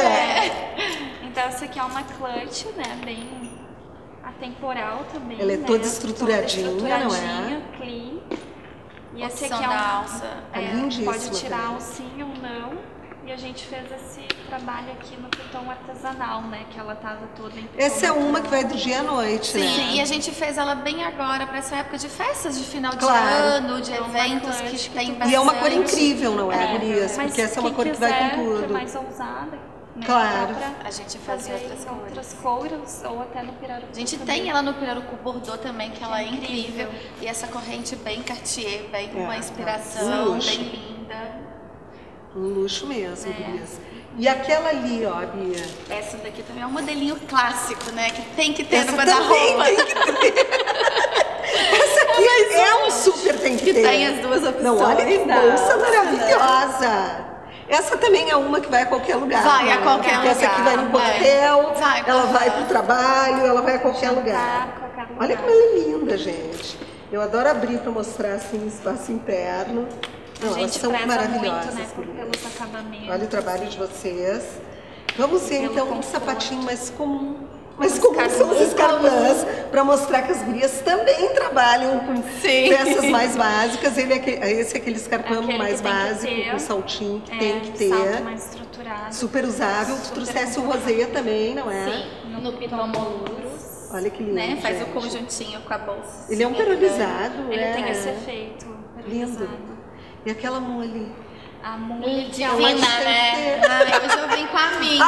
Speaker 7: Então essa aqui é uma clutch, né? Bem atemporal também.
Speaker 1: Ela é
Speaker 7: né?
Speaker 1: toda estruturadinha,
Speaker 7: toda
Speaker 1: não é?
Speaker 7: estruturadinha, clean. E esse
Speaker 6: Opção
Speaker 7: aqui é um,
Speaker 6: da alça.
Speaker 1: Tá
Speaker 7: é,
Speaker 1: lindíssima
Speaker 7: pode tirar
Speaker 1: também.
Speaker 7: a alcinha ou não. E a gente fez esse trabalho aqui no piton artesanal, né? Que ela tava toda em piton
Speaker 1: Essa é uma que
Speaker 7: natural.
Speaker 1: vai do dia à noite,
Speaker 6: Sim,
Speaker 1: né?
Speaker 6: e a gente fez ela bem agora para essa época de festas de final de
Speaker 1: Claro.
Speaker 6: ano, de
Speaker 7: É uma
Speaker 6: eventos
Speaker 7: clutch
Speaker 6: que
Speaker 7: que
Speaker 6: tem
Speaker 7: tu-
Speaker 6: bastante.
Speaker 1: E é uma cor incrível, não é,
Speaker 7: É,
Speaker 1: gurias?
Speaker 7: mas
Speaker 1: Porque essa é uma
Speaker 7: quem
Speaker 1: cor que vai
Speaker 7: quiser,
Speaker 1: com
Speaker 7: que é
Speaker 1: tudo.
Speaker 7: mais ousada, né?
Speaker 1: Claro.
Speaker 7: Dá pra
Speaker 6: A gente fazia
Speaker 7: fazer
Speaker 6: outras
Speaker 7: em
Speaker 6: cores.
Speaker 7: outras cores ou até no pirarucu.
Speaker 6: A gente
Speaker 7: também.
Speaker 6: tem ela no pirarucu bordô também, que ela é
Speaker 7: É
Speaker 6: incrível.
Speaker 7: incrível.
Speaker 6: E essa corrente bem Cartier, bem
Speaker 1: É,
Speaker 6: uma
Speaker 1: é.
Speaker 6: inspiração,
Speaker 1: Luxo.
Speaker 6: bem linda.
Speaker 1: Um luxo mesmo,
Speaker 7: É.
Speaker 1: Gurias. E aquela ali, ó, Bia.
Speaker 6: Essa daqui também é um modelinho clássico, né? Que tem que ter
Speaker 1: Essa
Speaker 6: no
Speaker 1: também
Speaker 6: guarda-roupa.
Speaker 1: tem que ter. Essa aqui é um super tem que,
Speaker 6: Que
Speaker 1: ter.
Speaker 6: tem as duas opções.
Speaker 1: Não, olha que
Speaker 6: da-
Speaker 1: bolsa maravilhosa. Essa também é uma que vai a qualquer lugar.
Speaker 6: Vai
Speaker 1: né?
Speaker 6: a qualquer
Speaker 1: Porque essa aqui
Speaker 6: lugar,
Speaker 1: vai no
Speaker 6: vai.
Speaker 1: coquetel,
Speaker 6: Vai pra
Speaker 1: ela
Speaker 6: lá.
Speaker 1: vai pro trabalho, ela vai a qualquer lugar.
Speaker 7: qualquer lugar.
Speaker 1: Olha como ela é linda, gente. Eu adoro abrir para mostrar assim o espaço interno. Não,
Speaker 7: A
Speaker 1: elas
Speaker 7: gente
Speaker 1: são
Speaker 7: preza
Speaker 1: maravilhosas.
Speaker 7: muito, né, por
Speaker 1: gurias.
Speaker 7: pelos acabamentos.
Speaker 1: Olha o trabalho de vocês. Vamos ver
Speaker 7: Pelo
Speaker 1: então um
Speaker 7: conforto.
Speaker 1: sapatinho mais comum. Mais
Speaker 7: Os
Speaker 1: comum são os
Speaker 7: escarpãs.
Speaker 1: escarpãs, para mostrar que as gurias também trabalham com
Speaker 6: Sim.
Speaker 1: peças mais básicas. Ele é aquele, esse é aquele escarpão
Speaker 7: Aquele
Speaker 1: mais
Speaker 7: que tem que
Speaker 1: básico,
Speaker 7: ter.
Speaker 1: com saltinho que
Speaker 7: É,
Speaker 1: tem que ter.
Speaker 7: salto mais estruturado.
Speaker 1: Super usável. Tu
Speaker 7: Super
Speaker 1: trouxesse o
Speaker 7: confortável.
Speaker 1: rosé também, não é?
Speaker 6: Sim, no piton moluscos.
Speaker 1: Olha que lindo,
Speaker 6: Né? Faz o
Speaker 1: gente.
Speaker 6: conjuntinho com a bolsa.
Speaker 1: Ele é um perolizado,
Speaker 7: Ele
Speaker 1: é.
Speaker 7: tem esse efeito
Speaker 1: Lindo.
Speaker 7: perolizado.
Speaker 1: E aquela mole.
Speaker 7: A mule de
Speaker 6: Divina,
Speaker 1: Ela
Speaker 6: né?
Speaker 1: tem
Speaker 6: Ai, hoje eu vim com a minha,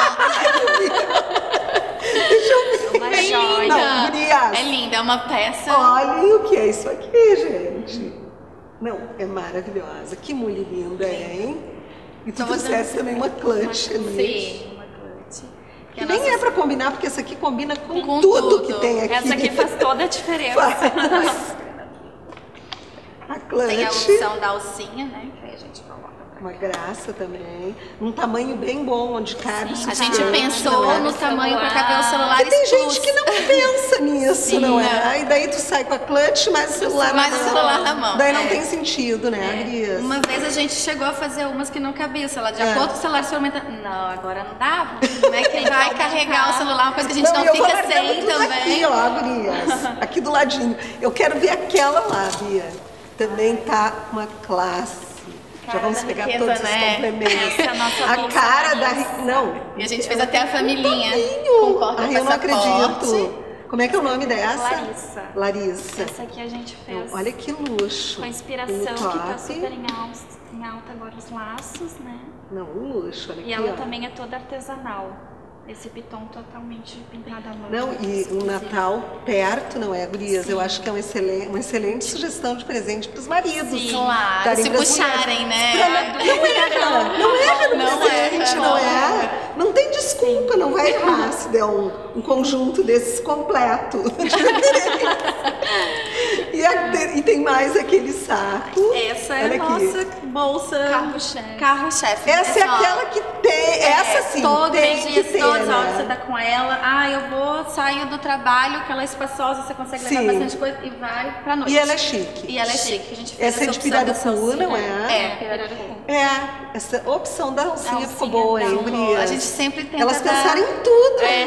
Speaker 6: ó.
Speaker 7: uma
Speaker 6: É
Speaker 7: joia.
Speaker 6: linda.
Speaker 1: Não, gurias.
Speaker 6: É linda, é uma peça.
Speaker 1: Olhem o que é isso aqui, gente. Não, é maravilhosa. Que mulher linda, hein? E tu
Speaker 6: Então, você-
Speaker 1: trouxesse também uma clutch ali.
Speaker 6: Sim, uma clutch.
Speaker 1: Que nem é pra combinar, porque essa aqui combina com,
Speaker 6: Com
Speaker 1: tudo,
Speaker 6: tudo.
Speaker 1: que tem aqui.
Speaker 7: Essa aqui faz toda a diferença.
Speaker 1: Faz. A clutch.
Speaker 6: Tem a opção da alcinha, né? Que aí a gente coloca pra
Speaker 1: Uma graça também. Um tamanho bem bom, onde cabe o
Speaker 6: A
Speaker 1: suficiente,
Speaker 6: gente
Speaker 1: não
Speaker 6: pensou
Speaker 1: é?
Speaker 6: no tamanho para caber o celular
Speaker 1: Porque tem
Speaker 6: Plus.
Speaker 1: gente que não pensa nisso,
Speaker 6: Sim,
Speaker 1: não é?
Speaker 6: né?
Speaker 1: E daí tu sai com a clutch, mas o celular
Speaker 6: Mais
Speaker 1: na
Speaker 6: o
Speaker 1: mão.
Speaker 6: celular na mão.
Speaker 1: Daí não
Speaker 6: é.
Speaker 1: tem sentido, né, Gurias?
Speaker 6: Uma vez a gente chegou a fazer umas que não cabia o celular. De
Speaker 1: É.
Speaker 6: acordo com o celular experimentando. Não, agora não dá. Como é que vai carregar o celular? Uma coisa que a gente
Speaker 1: Não,
Speaker 6: não,
Speaker 1: e eu vou
Speaker 6: fica
Speaker 1: largando
Speaker 6: sem
Speaker 1: tudo
Speaker 6: também.
Speaker 1: aqui, ó, Gurias. Aqui do ladinho. Eu quero ver aquela lá, Bia. Também tá uma classe. Já
Speaker 6: Cara
Speaker 1: vamos
Speaker 6: da
Speaker 1: pegar
Speaker 6: riqueza,
Speaker 1: todos os
Speaker 6: né?
Speaker 1: complementos.
Speaker 7: Essa é a nossa
Speaker 1: A
Speaker 7: bolsa
Speaker 1: cara da...
Speaker 7: Larissa.
Speaker 1: ri- Não.
Speaker 6: E a gente fez até a familhinha.
Speaker 1: Tamanho.
Speaker 6: Com porta
Speaker 1: Ai, eu não acredito. Como é que é o nome dessa?
Speaker 7: Larissa.
Speaker 1: Larissa.
Speaker 7: Essa aqui a gente fez
Speaker 1: Olha que luxo.
Speaker 7: com a inspiração
Speaker 1: Tem o
Speaker 7: que tá
Speaker 1: top.
Speaker 7: super em alta, em alta agora os laços, né?
Speaker 1: Não, um luxo. Olha
Speaker 7: E
Speaker 1: aqui,
Speaker 7: ela
Speaker 1: ó.
Speaker 7: também é toda artesanal. Esse piton totalmente pintado à mão.
Speaker 1: Não, e o Natal perto, não é, Gurias? Eu acho que é uma excelente, uma excelente sugestão de presente para os maridos.
Speaker 6: Sim, claro.
Speaker 1: darem
Speaker 6: Se
Speaker 1: pras
Speaker 6: puxarem,
Speaker 1: mulheres.
Speaker 6: né?
Speaker 1: Pra- Não erra, não erra no
Speaker 6: Não
Speaker 1: presente,
Speaker 6: erra,
Speaker 1: não
Speaker 6: não
Speaker 1: é? Não tem desculpa, não vai errar se der um, um conjunto desses completo. e, a- e tem mais aquele saco.
Speaker 6: Essa é
Speaker 1: Olha
Speaker 6: a
Speaker 1: aqui.
Speaker 6: nossa bolsa.
Speaker 7: Carro-chefe.
Speaker 6: Carro-chefe.
Speaker 1: Essa é
Speaker 6: pessoal.
Speaker 1: aquela que tem, essa sim,
Speaker 6: Todos
Speaker 1: tem
Speaker 6: os
Speaker 1: que
Speaker 6: dias,
Speaker 1: ter,
Speaker 6: todas as
Speaker 1: né?
Speaker 6: horas você tá com ela. Ah, eu vou, saio do trabalho, que ela é espaçosa, você consegue levar
Speaker 1: Sim.
Speaker 6: bastante coisa e vai pra noite.
Speaker 1: E ela é chique.
Speaker 6: E ela é chique. A gente fez
Speaker 1: Essa é de
Speaker 6: opção da
Speaker 1: pirarucu,
Speaker 6: salsinha.
Speaker 1: não é?
Speaker 6: É, pirarucu.
Speaker 1: É, essa opção da alcinha,
Speaker 7: alcinha
Speaker 1: ficou boa, hein,
Speaker 7: da-
Speaker 1: Gurias?
Speaker 6: A gente sempre tenta
Speaker 1: Elas
Speaker 6: dar-
Speaker 1: pensaram em tudo.
Speaker 6: É,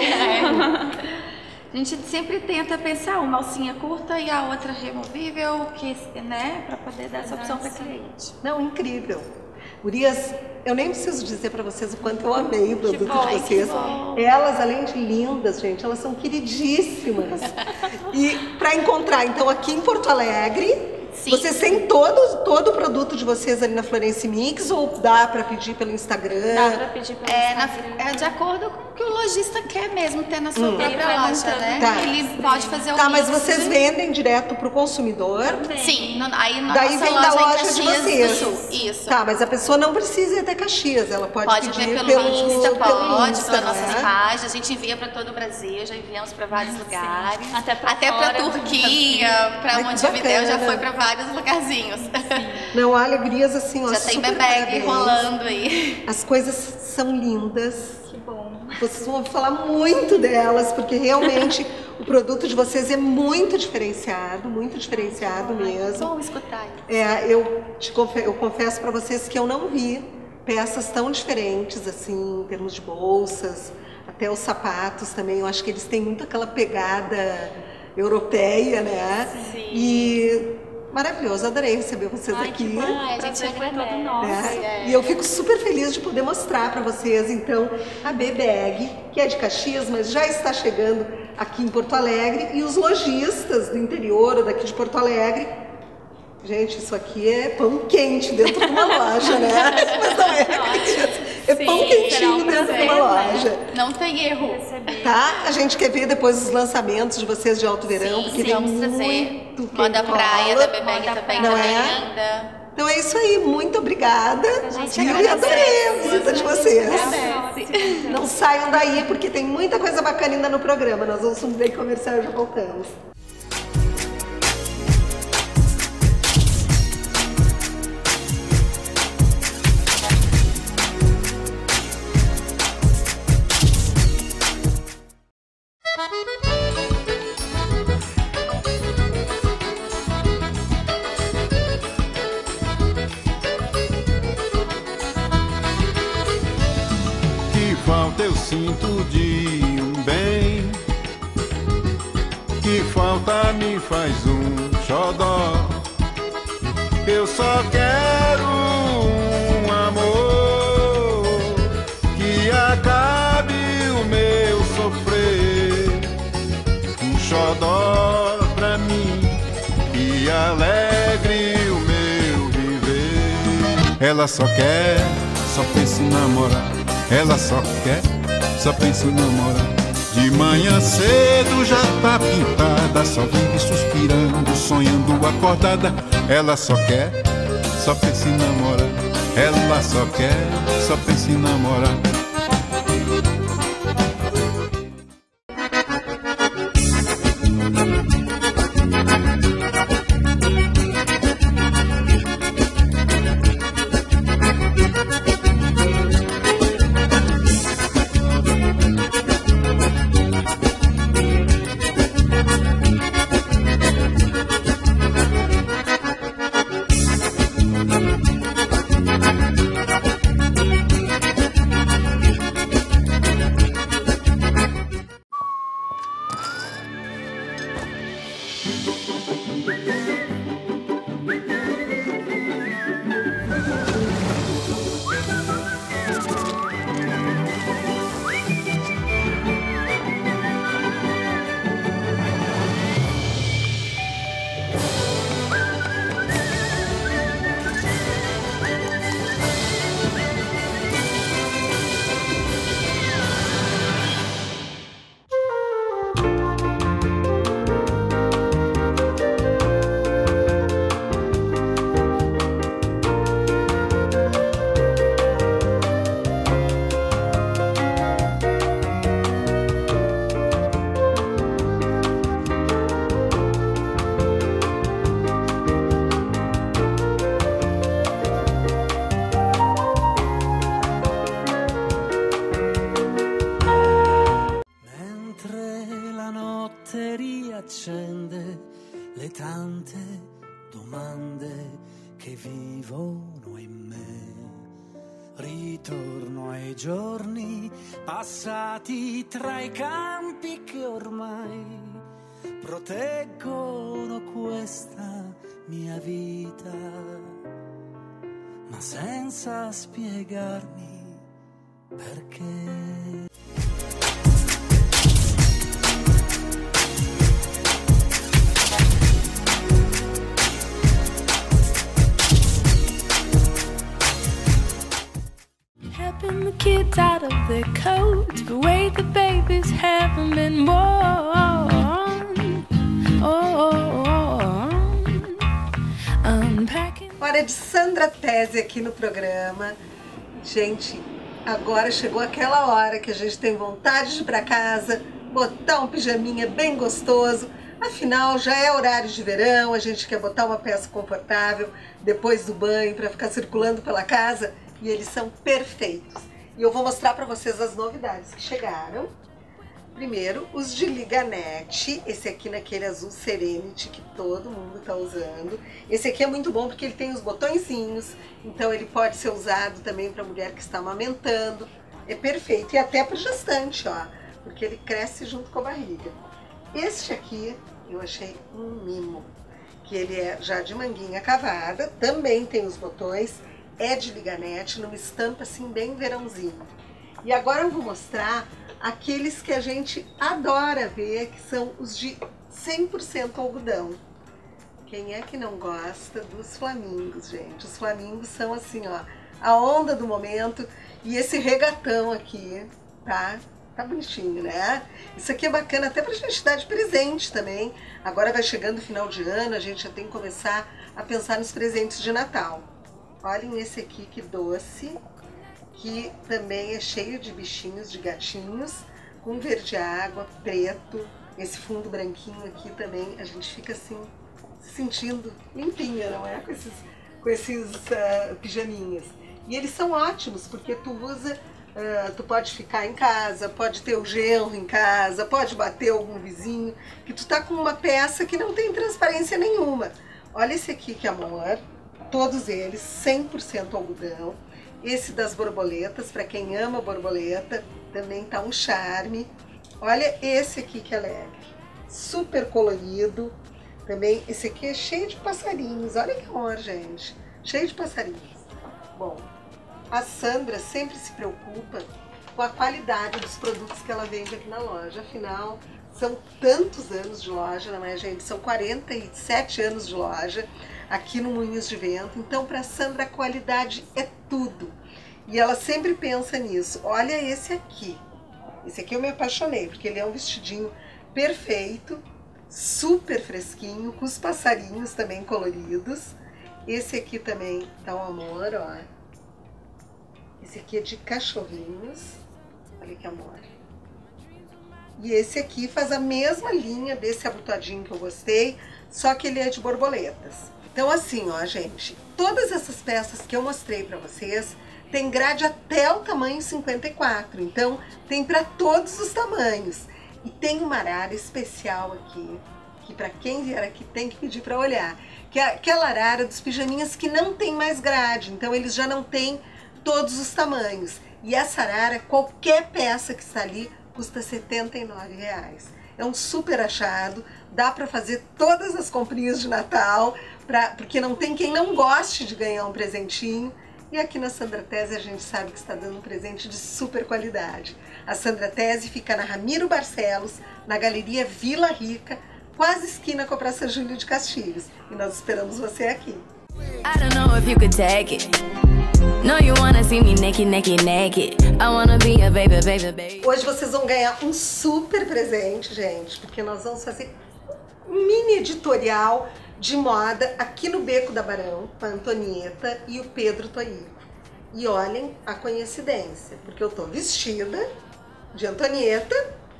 Speaker 6: é. A gente sempre tenta pensar uma alcinha curta e a outra removível, que, né, para poder dar essa opção para cliente.
Speaker 1: Não, incrível. Gurias, eu nem preciso dizer para vocês o quanto eu amei o produto
Speaker 7: bom,
Speaker 1: de
Speaker 7: que
Speaker 1: vocês.
Speaker 7: bom.
Speaker 1: Elas, além de lindas, gente, elas são queridíssimas. E para encontrar, então, aqui em Porto Alegre,
Speaker 6: Sim.
Speaker 1: vocês têm todo, todo o produto de vocês ali na Florence Mix ou dá para pedir pelo Instagram?
Speaker 7: Dá pra pedir pelo
Speaker 6: É, na-
Speaker 7: Instagram.
Speaker 6: é de acordo com o que o lojista quer mesmo ter na sua
Speaker 1: Hum.
Speaker 6: própria
Speaker 7: Ele vai
Speaker 6: loja,
Speaker 7: montando.
Speaker 6: né?
Speaker 1: Tá.
Speaker 6: Ele pode fazer o
Speaker 1: Tá, mas
Speaker 6: mix.
Speaker 1: vocês vendem direto pro consumidor?
Speaker 6: Sim, no- aí na
Speaker 1: Daí
Speaker 6: nossa
Speaker 1: vem
Speaker 6: loja
Speaker 1: da
Speaker 6: em
Speaker 1: loja de
Speaker 6: Caxias
Speaker 1: vocês.
Speaker 6: do Sul. Isso.
Speaker 1: Tá, mas a pessoa não precisa ir até Caxias, ela pode,
Speaker 6: Pode
Speaker 1: pedir
Speaker 6: ver pelo,
Speaker 1: pelo
Speaker 6: Insta,
Speaker 1: pelo
Speaker 6: pode,
Speaker 1: Insta,
Speaker 6: pelas
Speaker 1: não
Speaker 6: nossas
Speaker 1: é?
Speaker 6: páginas. A gente envia para todo o Brasil, já enviamos para vários lugares.
Speaker 7: Até pra
Speaker 6: Até
Speaker 7: fora
Speaker 6: para
Speaker 7: do
Speaker 6: Turquia, para
Speaker 1: Ai, que
Speaker 6: Montevidéu, já
Speaker 1: bacana.
Speaker 6: foi para vários lugarzinhos.
Speaker 1: Não, alegrias assim, ó,
Speaker 6: Já tem
Speaker 1: super
Speaker 6: bebeg
Speaker 1: parabéns.
Speaker 6: rolando aí.
Speaker 1: As coisas são lindas.
Speaker 7: Que bom.
Speaker 1: Vocês vão falar muito delas, porque realmente o produto de vocês é muito diferenciado, muito diferenciado mesmo.
Speaker 6: Bom escutar.
Speaker 1: É, eu, te confe eu confesso para vocês que eu não vi peças tão diferentes assim, em termos de bolsas, até os sapatos também. Eu acho que eles têm muito aquela pegada europeia, né?
Speaker 6: Sim.
Speaker 1: E maravilhoso, adorei receber vocês
Speaker 7: Ai,
Speaker 1: aqui.
Speaker 7: que bom.
Speaker 6: Ai, a
Speaker 7: Prazer
Speaker 6: gente
Speaker 7: foi todo
Speaker 6: agradece.
Speaker 7: nosso.
Speaker 1: né? E eu fico super feliz de poder mostrar para vocês, então, a B-Bag, que é de Caxias, mas já está chegando aqui em Porto Alegre, e os lojistas do interior ou daqui de Porto Alegre Gente, isso aqui é pão quente dentro de uma loja, né? Mas não é. É
Speaker 6: Sim,
Speaker 1: pão quentinho
Speaker 6: será um
Speaker 1: dentro de uma
Speaker 6: prazer,
Speaker 1: loja.
Speaker 6: né? Não tem erro.
Speaker 1: Tá? A gente quer ver depois os lançamentos de vocês de alto verão,
Speaker 6: Sim,
Speaker 1: porque
Speaker 6: sim,
Speaker 1: tem
Speaker 6: vamos
Speaker 1: muito
Speaker 6: trazer.
Speaker 1: que
Speaker 6: Moda
Speaker 1: rola.
Speaker 6: praia da Bebeg também,
Speaker 1: Não
Speaker 6: também
Speaker 1: é?
Speaker 6: linda.
Speaker 1: Então é isso aí, muito obrigada.
Speaker 7: gente
Speaker 1: Viu? E
Speaker 7: agradece.
Speaker 1: adorei a visita de vocês.
Speaker 6: Agradece.
Speaker 1: Não saiam daí, porque tem muita coisa bacana ainda no programa. Nós vamos subir comercial e já voltamos.
Speaker 8: Que falta eu sinto de um bem, que falta me faz um xodó. Eu só quero um amor que acabe o meu sofrer, um xodó pra mim que alegre o meu viver. Ela só quer, só pensa em namorar. Ela só quer, só pensa em namorar. De manhã cedo já tá pintada, só vive suspirando, sonhando acordada. Ela só quer, só pensa em namorar. Ela só quer, só pensa em namorar.
Speaker 5: riaccende le tante domande che vivono in me. Ritorno ai giorni passati tra i campi che ormai proteggono questa mia vita, ma senza spiegarmi perché.
Speaker 9: The kids out of their coats, the way the babies haven't been born. Oh, oh, oh. Unpacking.
Speaker 1: Hora de Sandra Tese aqui no programa. Gente, agora chegou aquela hora que a gente tem vontade de ir para casa, botar um pijaminha bem gostoso. Afinal, já é horário de verão, a gente quer botar uma peça confortável depois do banho para ficar circulando pela casa. E eles são perfeitos. E eu vou mostrar para vocês as novidades que chegaram. Primeiro, os de Liganete. Esse aqui naquele azul Serenity que todo mundo está usando. Esse aqui é muito bom porque ele tem os botõezinhos. Então ele pode ser usado também para mulher que está amamentando. É perfeito. E até para gestante, ó. Porque ele cresce junto com a barriga. Este aqui eu achei um mimo. Que ele é já de manguinha cavada. Também tem os botões. É de Liganete, numa estampa assim bem verãozinho. E agora eu vou mostrar aqueles que a gente adora ver, que são os de cem por cento algodão. Quem é que não gosta dos flamingos, gente? Os flamingos são assim, ó, a onda do momento. E esse regatão aqui, tá? Tá bonitinho, né? Isso aqui é bacana até pra gente dar de presente também. Agora vai chegando o final de ano, a gente já tem que começar a pensar nos presentes de Natal. Olhem esse aqui, que doce, que também é cheio de bichinhos, de gatinhos, com verde água, preto. Esse fundo branquinho aqui também, a gente fica assim, se sentindo limpinha, não é? Com esses, com esses uh, pijaminhas. E eles são ótimos, porque tu usa, uh, tu pode ficar em casa, pode ter o genro em casa, pode bater algum vizinho, que tu tá com uma peça que não tem transparência nenhuma. Olha esse aqui, que amor, todos eles cem por cento algodão. Esse das borboletas, para quem ama borboleta, também tá um charme. Olha esse aqui, que é leve, super colorido. Também, esse aqui é cheio de passarinhos. Olha que amor, gente. Cheio de passarinhos. Bom, a Sandra sempre se preocupa com a qualidade dos produtos que ela vende aqui na loja. Afinal, são tantos anos de loja, não é, gente? São quarenta e sete anos de loja aqui no Moinhos de Vento. Então, para a Sandra, a qualidade é tudo. E ela sempre pensa nisso. Olha esse aqui. Esse aqui eu me apaixonei, porque ele é um vestidinho perfeito, super fresquinho, com os passarinhos também coloridos. Esse aqui também tá um amor, ó. Esse aqui é de cachorrinhos. Olha que amor. E esse aqui faz a mesma linha desse abotoadinho que eu gostei, só que ele é de borboletas. Então assim, ó, gente, todas essas peças que eu mostrei pra vocês tem grade até o tamanho cinquenta e quatro, então tem para todos os tamanhos. E tem uma arara especial aqui, que para quem vier aqui tem que pedir para olhar, que é aquela arara dos pijaminhas que não tem mais grade, então eles já não têm todos os tamanhos. E essa arara, qualquer peça que está ali, custa setenta e nove reais. É um super achado, dá para fazer todas as comprinhas de Natal, pra, porque não tem quem não goste de ganhar um presentinho. E aqui na Sandra Tese a gente sabe que está dando um presente de super qualidade. A Sandra Tese fica na Ramiro Barcelos, na Galeria Vila Rica, quase esquina com a Praça Júlio de Castilhos. E nós esperamos você aqui. I don't know if you could take it. No, you wanna see me naked, naked, naked. I wanna be a baby, baby, baby. Hoje vocês vão ganhar um super presente, gente, porque nós vamos fazer um mini editorial de moda aqui no Beco da Barão, com a Antonieta e o Pedro Toigo. E olhem a coincidência, porque eu tô vestida de Antonieta,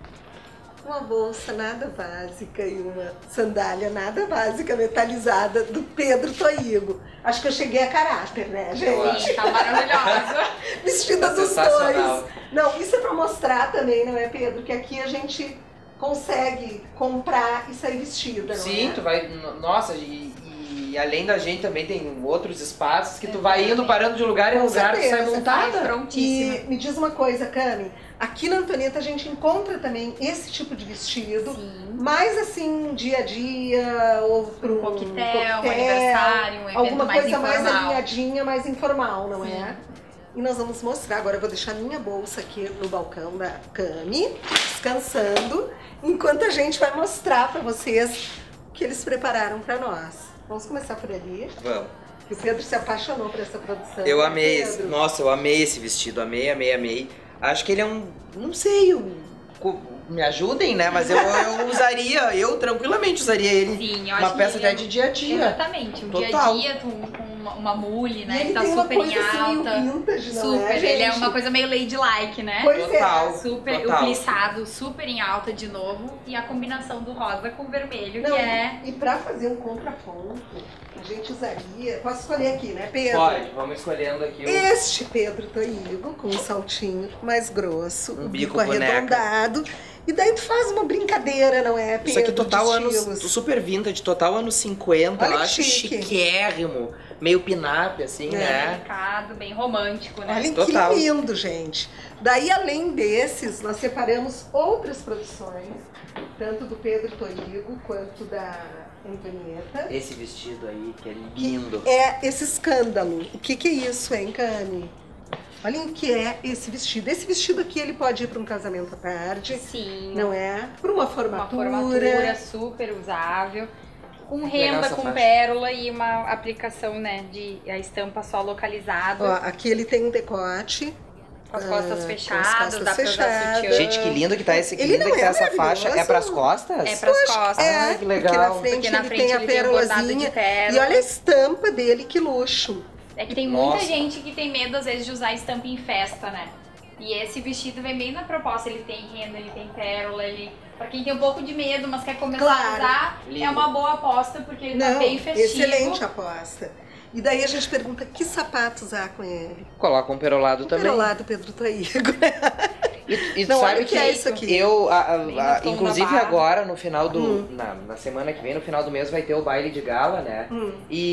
Speaker 1: uma bolsa nada básica e uma sandália nada básica metalizada do Pedro Toigo. Acho que eu cheguei a caráter, né, gente?
Speaker 6: Sim, tá maravilhosa.
Speaker 1: Vestida
Speaker 10: Tá
Speaker 1: dos
Speaker 10: sensacional.
Speaker 1: dois. Não, isso é pra mostrar também, não é, Pedro? Que aqui a gente consegue comprar e sair vestida, não
Speaker 10: Sim,
Speaker 1: é?
Speaker 10: tu vai. no- Nossa, e, e além da gente também tem outros espaços que tu vai indo, parando de lugar em
Speaker 1: Com
Speaker 10: lugar, tu sai
Speaker 1: certeza.
Speaker 10: montada.
Speaker 6: Prontíssima.
Speaker 1: E me diz uma coisa, Cami, aqui na Antonieta a gente encontra também esse tipo de vestido,
Speaker 6: Sim.
Speaker 1: mais assim, dia a dia, ou para um
Speaker 6: Coquetel, um aniversário, um evento
Speaker 1: alguma
Speaker 6: mais
Speaker 1: coisa mais
Speaker 6: informal.
Speaker 1: alinhadinha, mais informal, não
Speaker 6: Sim.
Speaker 1: é? E nós vamos mostrar, agora eu vou deixar minha bolsa aqui no balcão da Cami, descansando, enquanto a gente vai mostrar para vocês o que eles prepararam para nós. Vamos começar por ali.
Speaker 10: Vamos.
Speaker 1: O Pedro se apaixonou por essa produção.
Speaker 10: Eu
Speaker 1: né,
Speaker 10: amei esse.
Speaker 1: Pedro?
Speaker 10: Nossa, eu amei esse vestido. Amei, amei, amei. Acho que ele é um. Não sei, um, co- me ajudem, né? Mas eu, eu usaria, eu tranquilamente usaria ele.
Speaker 6: Sim, eu
Speaker 10: uma
Speaker 6: acho
Speaker 10: peça
Speaker 6: que
Speaker 10: até de dia a dia.
Speaker 6: Exatamente, o dia
Speaker 10: Total.
Speaker 6: a dia com, com uma, uma mule,
Speaker 1: E
Speaker 6: né?
Speaker 1: ele
Speaker 6: Que tá
Speaker 1: tem uma
Speaker 6: super
Speaker 1: coisa
Speaker 6: em
Speaker 1: assim,
Speaker 6: alta.
Speaker 1: meio vintage, não
Speaker 6: Super,
Speaker 1: é,
Speaker 6: ele é
Speaker 1: gente?
Speaker 6: uma coisa meio ladylike, né?
Speaker 1: Pois
Speaker 10: Total.
Speaker 1: é.
Speaker 6: Super,
Speaker 10: total.
Speaker 6: o plissado super em alta de novo e a combinação do rosa com vermelho,
Speaker 1: Não,
Speaker 6: que é...
Speaker 1: E pra fazer um contraponto, a gente usaria... Posso escolher aqui, né, Pedro?
Speaker 10: Pode, vamos escolhendo aqui o.
Speaker 1: Este Pedro Toigo, com um saltinho mais grosso,
Speaker 10: Um
Speaker 1: o
Speaker 10: bico
Speaker 1: bico
Speaker 10: boneca.
Speaker 1: arredondado. E daí tu faz uma brincadeira, não é, Pedro?
Speaker 10: Isso aqui total
Speaker 1: de
Speaker 10: anos,
Speaker 1: estilos.
Speaker 10: super vintage, total anos cinquenta,
Speaker 1: Olha
Speaker 10: eu
Speaker 1: que
Speaker 10: acho
Speaker 1: chique.
Speaker 10: chiquérrimo, meio pin-up, assim,
Speaker 1: É.
Speaker 10: né?
Speaker 6: Mercado, bem romântico, né?
Speaker 1: Olha
Speaker 10: Total.
Speaker 1: que lindo, gente. Daí, além desses, nós separamos outras produções, tanto do Pedro Toigo quanto da Antonieta.
Speaker 10: Esse vestido aí, que é lindo.
Speaker 1: É esse escândalo. O que que é isso, hein, Cami? Olhem o que é esse vestido. Esse vestido aqui, ele pode ir para um casamento à tarde,
Speaker 6: Sim.
Speaker 1: não é? Para uma
Speaker 6: Uma
Speaker 1: formatura.
Speaker 6: formatura super usável.
Speaker 11: com
Speaker 10: Legal
Speaker 11: renda,
Speaker 10: essa
Speaker 11: com
Speaker 10: faixa.
Speaker 11: pérola e uma aplicação, né, de a estampa só localizada.
Speaker 1: Ó, aqui ele tem um decote.
Speaker 11: Com as costas
Speaker 1: ah,
Speaker 11: fechadas,
Speaker 1: com as costas
Speaker 11: dá pra usar
Speaker 1: fechadas.
Speaker 11: sutiã.
Speaker 10: Gente, que lindo que tá esse, que
Speaker 1: Ele
Speaker 10: lindo
Speaker 1: não
Speaker 10: que tá
Speaker 1: é
Speaker 10: essa faixa. É
Speaker 1: maravilhoso?
Speaker 10: pras costas?
Speaker 11: É pras costas.
Speaker 1: É,
Speaker 10: Ah, que legal.
Speaker 1: porque na frente
Speaker 11: Porque na
Speaker 1: ele
Speaker 11: frente
Speaker 1: tem a
Speaker 11: ele tem o bordado de
Speaker 1: pérolazinha.
Speaker 11: pérola.
Speaker 1: E olha a estampa dele, que luxo.
Speaker 11: É que tem muita
Speaker 10: Nossa.
Speaker 11: gente que tem medo, às vezes, de usar estampa em festa, né? E esse vestido vem bem na proposta. Ele tem renda, ele tem pérola, ele... Pra quem tem um pouco de medo, mas quer começar
Speaker 1: Claro.
Speaker 11: a usar,
Speaker 10: Lindo.
Speaker 11: é uma boa aposta, porque ele tá
Speaker 1: Não,
Speaker 11: bem festivo.
Speaker 1: excelente aposta. E daí a gente pergunta que sapato usar com ele.
Speaker 10: Coloca um perolado também.
Speaker 1: Perolado, Pedro Taigo.
Speaker 10: E, e
Speaker 1: Não,
Speaker 10: sabe
Speaker 1: olha o que é isso aqui.
Speaker 10: Eu, a- a-
Speaker 11: Bem
Speaker 10: a-
Speaker 11: no tom
Speaker 10: inclusive
Speaker 11: da barra.
Speaker 10: agora, no final do.
Speaker 1: Hum.
Speaker 10: Na, na semana que vem, no final do mês, vai ter o baile de gala, né?
Speaker 1: Hum.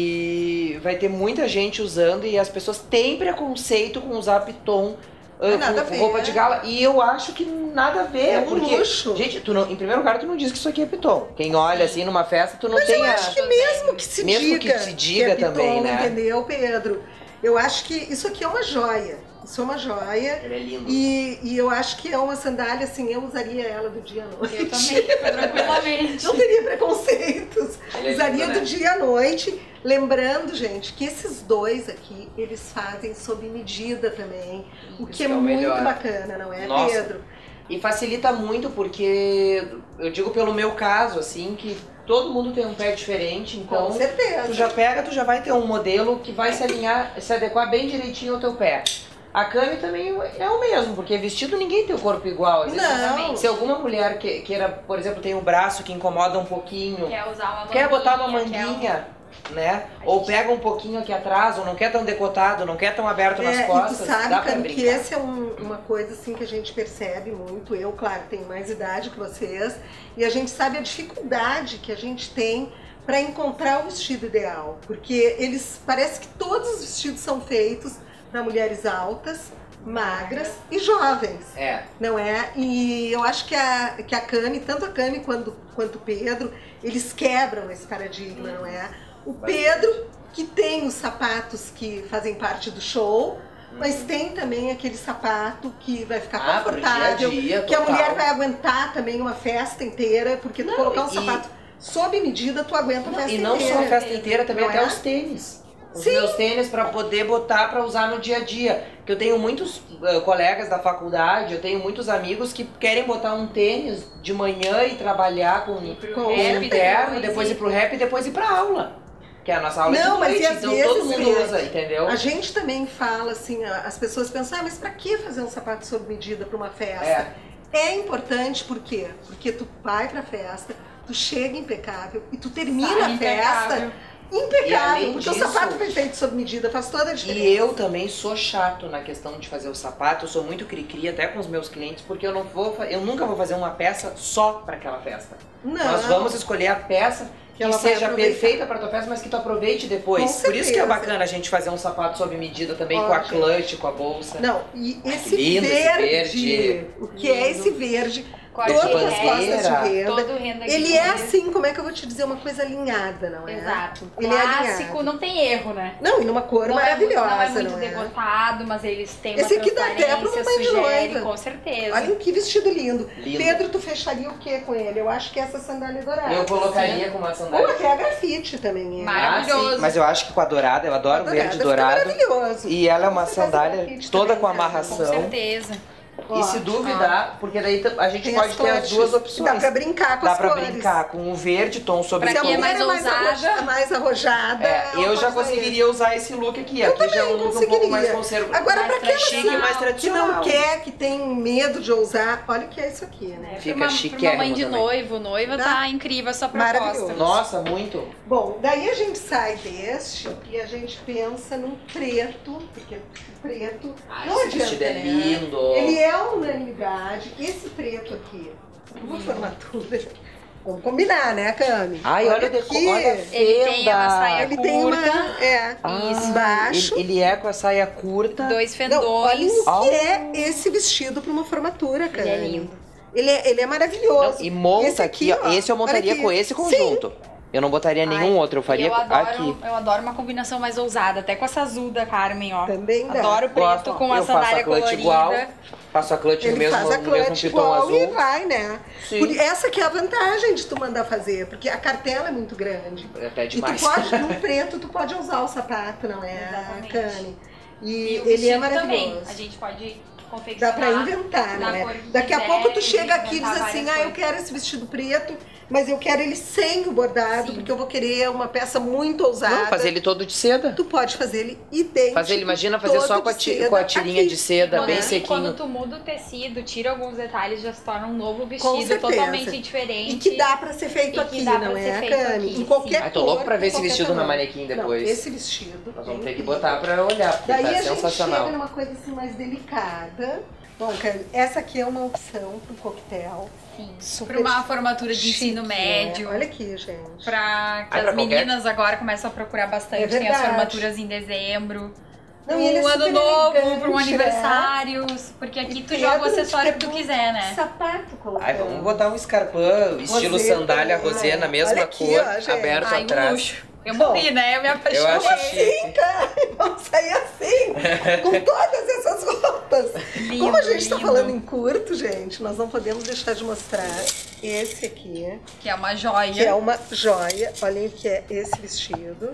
Speaker 10: E vai ter muita gente usando e as pessoas têm preconceito com usar piton. ah,
Speaker 1: Mas nada
Speaker 10: com,
Speaker 1: a
Speaker 10: com
Speaker 1: ver.
Speaker 10: roupa de gala. E eu acho que nada a ver.
Speaker 1: É um
Speaker 10: porque,
Speaker 1: luxo.
Speaker 10: gente, tu não, em primeiro lugar, tu não diz que isso aqui é piton. Quem olha assim numa festa, tu não
Speaker 1: Mas
Speaker 10: tem
Speaker 1: eu
Speaker 10: a.
Speaker 1: acho que mesmo que se
Speaker 10: Mesmo
Speaker 1: diga
Speaker 10: que se diga
Speaker 1: é piton,
Speaker 10: também, né?
Speaker 1: entendeu, Pedro? Eu acho que isso aqui é uma joia. Isso é uma joia.
Speaker 10: Ele é lindo.
Speaker 1: E, e eu acho que é uma sandália, assim, eu usaria ela do dia à noite.
Speaker 11: Eu também, tranquilamente.
Speaker 1: Não teria preconceitos.
Speaker 10: Ele é
Speaker 1: Usaria
Speaker 10: lindo,
Speaker 1: do
Speaker 10: né?
Speaker 1: dia à noite. Lembrando, gente, que esses dois aqui, eles fazem sob medida também. O que
Speaker 10: Isso
Speaker 1: é,
Speaker 10: é o
Speaker 1: muito
Speaker 10: melhor.
Speaker 1: bacana, não é,
Speaker 10: Nossa.
Speaker 1: Pedro?
Speaker 10: E facilita muito porque, eu digo pelo meu caso, assim, que todo mundo tem um pé diferente, então
Speaker 1: Com certeza.
Speaker 10: tu já pega, tu já vai ter um modelo que vai se alinhar, se adequar bem direitinho ao teu pé. A Cami também é o mesmo, porque vestido ninguém tem o corpo igual. Às vezes,
Speaker 1: Não.
Speaker 10: se alguma mulher que, queira, por exemplo, tem um braço que incomoda um pouquinho,
Speaker 11: Quer usar uma manguinha,
Speaker 10: quer botar uma
Speaker 11: quer um-
Speaker 10: manguinha, né? Ou pega um pouquinho aqui atrás, ou não quer tão decotado, não quer tão aberto nas
Speaker 1: É,
Speaker 10: costas,
Speaker 1: e tu sabe,
Speaker 10: dá pra
Speaker 1: Cami, que
Speaker 10: brincar.
Speaker 1: esse é um- uma coisa assim que a gente percebe muito. Eu, claro, tenho mais idade que vocês. E a gente sabe a dificuldade que a gente tem para encontrar o vestido ideal. Porque eles, parece que todos os vestidos são feitos para mulheres altas, magras e jovens.
Speaker 10: É.
Speaker 1: Não é? E eu acho que a, que a Cami, tanto a Cami quanto, quanto o Pedro, eles quebram esse paradigma, não é? O Pedro, que tem os sapatos que fazem parte do show, mas tem também aquele sapato que vai ficar
Speaker 10: Ah, pro
Speaker 1: confortável,
Speaker 10: dia a dia,
Speaker 1: que a
Speaker 10: total.
Speaker 1: mulher vai aguentar também uma festa inteira, porque tu
Speaker 10: Não,
Speaker 1: colocar um
Speaker 10: e-
Speaker 1: sapato sob medida, tu aguenta a
Speaker 10: Não,
Speaker 1: festa
Speaker 10: e não
Speaker 1: inteira.
Speaker 10: só a festa inteira, também
Speaker 1: Não
Speaker 10: até
Speaker 1: é?
Speaker 10: os tênis. Os
Speaker 1: Sim.
Speaker 10: meus tênis pra poder botar pra usar no dia a dia. Que eu tenho muitos eh, colegas da faculdade, eu tenho muitos amigos que querem botar um tênis de manhã e trabalhar com, com
Speaker 11: rap,
Speaker 10: interno,
Speaker 11: depois
Speaker 10: depois
Speaker 11: ir-
Speaker 10: ir pro rap e depois ir pra aula. Que é a nossa aula
Speaker 1: Não,
Speaker 10: de
Speaker 1: mas
Speaker 10: noite,
Speaker 1: e às
Speaker 10: então
Speaker 1: vezes,
Speaker 10: todo mundo
Speaker 1: Pedro,
Speaker 10: usa, entendeu?
Speaker 1: A gente também fala assim, a- as pessoas pensam, ah, mas pra que fazer um sapato sob medida pra uma festa?
Speaker 10: É.
Speaker 1: É importante, por quê? Porque tu vai pra festa, tu chega impecável e tu termina
Speaker 11: Sai
Speaker 1: a festa
Speaker 11: impecável.
Speaker 10: E
Speaker 1: impecável,
Speaker 10: além
Speaker 1: porque
Speaker 10: disso-
Speaker 1: o sapato foi feito sob medida, faz toda a diferença.
Speaker 10: E eu também sou chato na questão de fazer o sapato, eu sou muito cri-cri até com os meus clientes, porque eu não vou, fa- eu nunca vou fazer uma peça só para aquela festa.
Speaker 1: Não.
Speaker 10: Nós vamos escolher a peça que,
Speaker 1: ela vai
Speaker 10: seja
Speaker 1: aproveitar.
Speaker 10: perfeita para tua festa, mas que tu aproveite depois.
Speaker 1: Com
Speaker 10: Por isso que é
Speaker 1: certeza.
Speaker 10: bacana a gente fazer um sapato sob medida também,
Speaker 1: Ó,
Speaker 10: com a
Speaker 1: gente.
Speaker 10: clutch, com a bolsa.
Speaker 1: Não, e esse,
Speaker 10: que lindo esse
Speaker 1: verde,
Speaker 10: verde.
Speaker 1: o que é esse verde?
Speaker 11: Com a
Speaker 1: Todas
Speaker 11: de
Speaker 1: as costas de
Speaker 10: bandeira.
Speaker 1: renda.
Speaker 11: Todo renda que
Speaker 1: Ele é
Speaker 11: tem.
Speaker 1: assim, como é que eu vou te dizer, uma coisa alinhada, não é?
Speaker 11: Exato.
Speaker 1: Ele é
Speaker 11: Clássico,
Speaker 1: alinhado.
Speaker 11: não tem erro, né?
Speaker 1: Não, e numa cor
Speaker 11: Não é,
Speaker 1: maravilhosa,
Speaker 11: não é muito
Speaker 1: não é?
Speaker 11: degotado, mas eles têm uma
Speaker 1: Esse aqui dá até pra uma
Speaker 11: transparência,
Speaker 1: mãe de
Speaker 11: sugere,
Speaker 1: noiva.
Speaker 11: com certeza.
Speaker 1: Olha que vestido lindo.
Speaker 10: Lindo.
Speaker 1: Pedro, tu fecharia o que com ele? Eu acho que essa sandália dourada.
Speaker 10: Eu colocaria
Speaker 1: assim.
Speaker 10: com uma
Speaker 1: Ou
Speaker 10: sandália.
Speaker 1: até a grafite também. é.
Speaker 11: Maravilhoso.
Speaker 10: Ah, sim, mas eu acho que com a dourada, eu adoro
Speaker 1: A
Speaker 10: o verde
Speaker 1: fica
Speaker 10: dourado.
Speaker 1: maravilhoso.
Speaker 10: E ela é uma
Speaker 1: Você faz
Speaker 10: sandália
Speaker 1: grafite
Speaker 10: toda
Speaker 1: também,
Speaker 10: com
Speaker 1: né?
Speaker 11: Com
Speaker 10: amarração.
Speaker 11: certeza.
Speaker 10: E se duvidar, porque daí a gente
Speaker 1: Tem
Speaker 10: pode
Speaker 1: as
Speaker 10: ter as
Speaker 1: cores.
Speaker 10: duas opções.
Speaker 1: Dá pra brincar com
Speaker 10: Dá
Speaker 1: as
Speaker 10: pra
Speaker 1: cores.
Speaker 10: brincar com o verde, tom sobre
Speaker 11: Pra
Speaker 1: Se a
Speaker 11: quem é
Speaker 10: tom.
Speaker 1: mulher
Speaker 11: mais
Speaker 1: é mais,
Speaker 11: ousada.
Speaker 1: arroja- mais arrojada,
Speaker 10: É,
Speaker 1: ela
Speaker 10: eu já
Speaker 1: pode usar
Speaker 10: conseguiria usar esse look aqui.
Speaker 1: Eu
Speaker 10: aqui já é um
Speaker 1: também
Speaker 10: look um pouco mais
Speaker 1: conseguiria.
Speaker 10: conservador.
Speaker 1: Agora,
Speaker 10: mais
Speaker 1: pra aquela
Speaker 10: chique, mais
Speaker 1: que
Speaker 10: tradicional.
Speaker 1: não quer, que tem medo de ousar, olha o que é isso aqui, né?
Speaker 10: Fica
Speaker 11: pra uma,
Speaker 10: chiquérrimo
Speaker 11: pra uma mãe de
Speaker 10: também.
Speaker 11: noivo, noiva,
Speaker 1: Tá?
Speaker 11: tá incrível essa proposta.
Speaker 1: Maravilhoso.
Speaker 10: Nossa, muito.
Speaker 1: Bom, daí a gente sai deste e a gente pensa num preto, porque o preto
Speaker 10: Ai,
Speaker 1: não
Speaker 10: esse
Speaker 1: adianta,
Speaker 10: vestido é
Speaker 1: né?
Speaker 10: lindo.
Speaker 1: Ele é uma unanimidade. Esse preto aqui, uma formatura. Vamos combinar, né, Cami?
Speaker 10: Ai, olha, o deco,
Speaker 1: aqui.
Speaker 10: olha a
Speaker 11: Ele tem uma
Speaker 10: fenda.
Speaker 11: saia
Speaker 1: Ele tem uma.
Speaker 11: curta.
Speaker 1: É,
Speaker 10: Ah,
Speaker 1: embaixo.
Speaker 10: Ele, ele é com a saia curta.
Speaker 11: Dois
Speaker 1: Não, olhem
Speaker 11: fendões.
Speaker 1: o que é esse vestido para uma formatura, Cami.
Speaker 11: Ele é lindo.
Speaker 1: Ele é, ele é maravilhoso.
Speaker 10: Não, e monta
Speaker 1: Esse
Speaker 10: aqui, ó. Esse eu
Speaker 1: olha
Speaker 10: montaria
Speaker 1: aqui.
Speaker 10: com esse conjunto.
Speaker 1: Sim.
Speaker 10: Eu não botaria nenhum
Speaker 11: Ai,
Speaker 10: outro, eu faria
Speaker 11: eu adoro,
Speaker 10: aqui.
Speaker 11: Eu adoro uma combinação mais ousada, até com essa azul da Carmen, ó.
Speaker 1: Também dá.
Speaker 11: Adoro o preto
Speaker 10: Gosto.
Speaker 11: com a
Speaker 10: Eu faço a
Speaker 11: sandália
Speaker 10: clutch
Speaker 11: colorida.
Speaker 10: igual, faço a clutch no
Speaker 1: Ele
Speaker 10: mesmo,
Speaker 1: faz a
Speaker 10: no mesmo
Speaker 1: clutch
Speaker 10: pitão
Speaker 1: igual
Speaker 10: azul.
Speaker 1: e vai, né?
Speaker 10: Sim.
Speaker 1: Por, essa que é a vantagem de tu mandar fazer, porque a cartela é muito grande.
Speaker 10: É até
Speaker 1: E
Speaker 10: demais.
Speaker 1: tu pode, no preto, tu pode usar o sapato, não é,
Speaker 11: Exatamente.
Speaker 1: Cane? E,
Speaker 11: E o
Speaker 1: ele é
Speaker 11: vestido
Speaker 1: maravilhoso.
Speaker 11: também. A gente pode confeccionar.
Speaker 1: Dá pra inventar,
Speaker 11: na
Speaker 1: né?
Speaker 11: cor que
Speaker 1: Daqui a
Speaker 11: quiser,
Speaker 1: pouco tu chega aqui e diz
Speaker 11: inventar
Speaker 1: assim,
Speaker 11: várias
Speaker 1: ah, eu
Speaker 11: cores.
Speaker 1: quero esse vestido preto, mas eu quero ele sem o bordado,
Speaker 11: Sim.
Speaker 1: porque eu vou querer uma peça muito ousada.
Speaker 10: Não, fazer ele todo de seda.
Speaker 1: Tu pode fazer ele idêntico.
Speaker 10: Fazer ele, imagina fazer
Speaker 1: todo
Speaker 10: só com a,
Speaker 1: de
Speaker 10: ti-
Speaker 1: seda
Speaker 10: com a tirinha
Speaker 1: aqui.
Speaker 10: de seda,
Speaker 11: Quando,
Speaker 10: bem
Speaker 11: e
Speaker 10: sequinho.
Speaker 11: quando tu muda o tecido, tira alguns detalhes, já se torna um novo
Speaker 1: Com
Speaker 11: vestido
Speaker 1: certeza.
Speaker 11: totalmente diferente.
Speaker 1: E que dá pra ser feito
Speaker 11: E que
Speaker 1: aqui,
Speaker 11: dá pra
Speaker 1: não
Speaker 11: ser
Speaker 1: é,
Speaker 11: feito
Speaker 1: Cane?
Speaker 11: aqui,
Speaker 1: Em qualquer
Speaker 10: Ai, tô louco
Speaker 1: cor,
Speaker 10: pra ver esse
Speaker 1: qualquer
Speaker 10: vestido na
Speaker 1: tamanho.
Speaker 10: manequim depois.
Speaker 1: Não, esse vestido.
Speaker 10: Nós vamos
Speaker 1: é
Speaker 10: ter que
Speaker 1: incrível.
Speaker 10: botar pra olhar, porque
Speaker 1: Daí
Speaker 10: tá
Speaker 1: a gente
Speaker 10: sensacional.
Speaker 1: chega numa coisa assim mais delicada. Bom, Cane, essa aqui é uma opção pro coquetel.
Speaker 11: Sim.
Speaker 1: Super
Speaker 11: Pra uma formatura de
Speaker 1: chique,
Speaker 11: ensino médio.
Speaker 1: né? Olha aqui, gente.
Speaker 11: Pra que
Speaker 10: Ai,
Speaker 11: as
Speaker 10: pra qualquer-
Speaker 11: meninas agora começam a procurar bastante.
Speaker 1: É
Speaker 11: Tem as
Speaker 1: verdade.
Speaker 11: formaturas em dezembro.
Speaker 1: Não, e ele é
Speaker 11: um ano
Speaker 1: super
Speaker 11: novo,
Speaker 1: elegante,
Speaker 11: para um
Speaker 1: né?
Speaker 11: aniversário. Porque aqui
Speaker 1: E
Speaker 11: tu joga o
Speaker 1: pedra de
Speaker 11: acessório que tu
Speaker 1: pedra,
Speaker 11: quiser, né?
Speaker 1: Sapato colocado.
Speaker 10: Ai, vamos botar um escarpão, estilo
Speaker 1: Roseta,
Speaker 10: sandália
Speaker 1: né?
Speaker 10: rosé, na mesma
Speaker 1: Olha aqui,
Speaker 10: cor,
Speaker 1: ó, gente.
Speaker 10: aberto
Speaker 11: Ai, um
Speaker 10: atrás.
Speaker 11: luxo. Eu morri, né? Eu me
Speaker 10: Eu
Speaker 11: apaixonei.
Speaker 10: acho
Speaker 1: Assim, cara, vamos sair assim, com todas essas roupas.
Speaker 11: Lindo,
Speaker 1: Como a gente tá
Speaker 11: lindo.
Speaker 1: falando em curto, gente, nós não podemos deixar de mostrar esse aqui,
Speaker 11: Que é uma joia.
Speaker 1: que é uma joia. Olhem o que é esse vestido.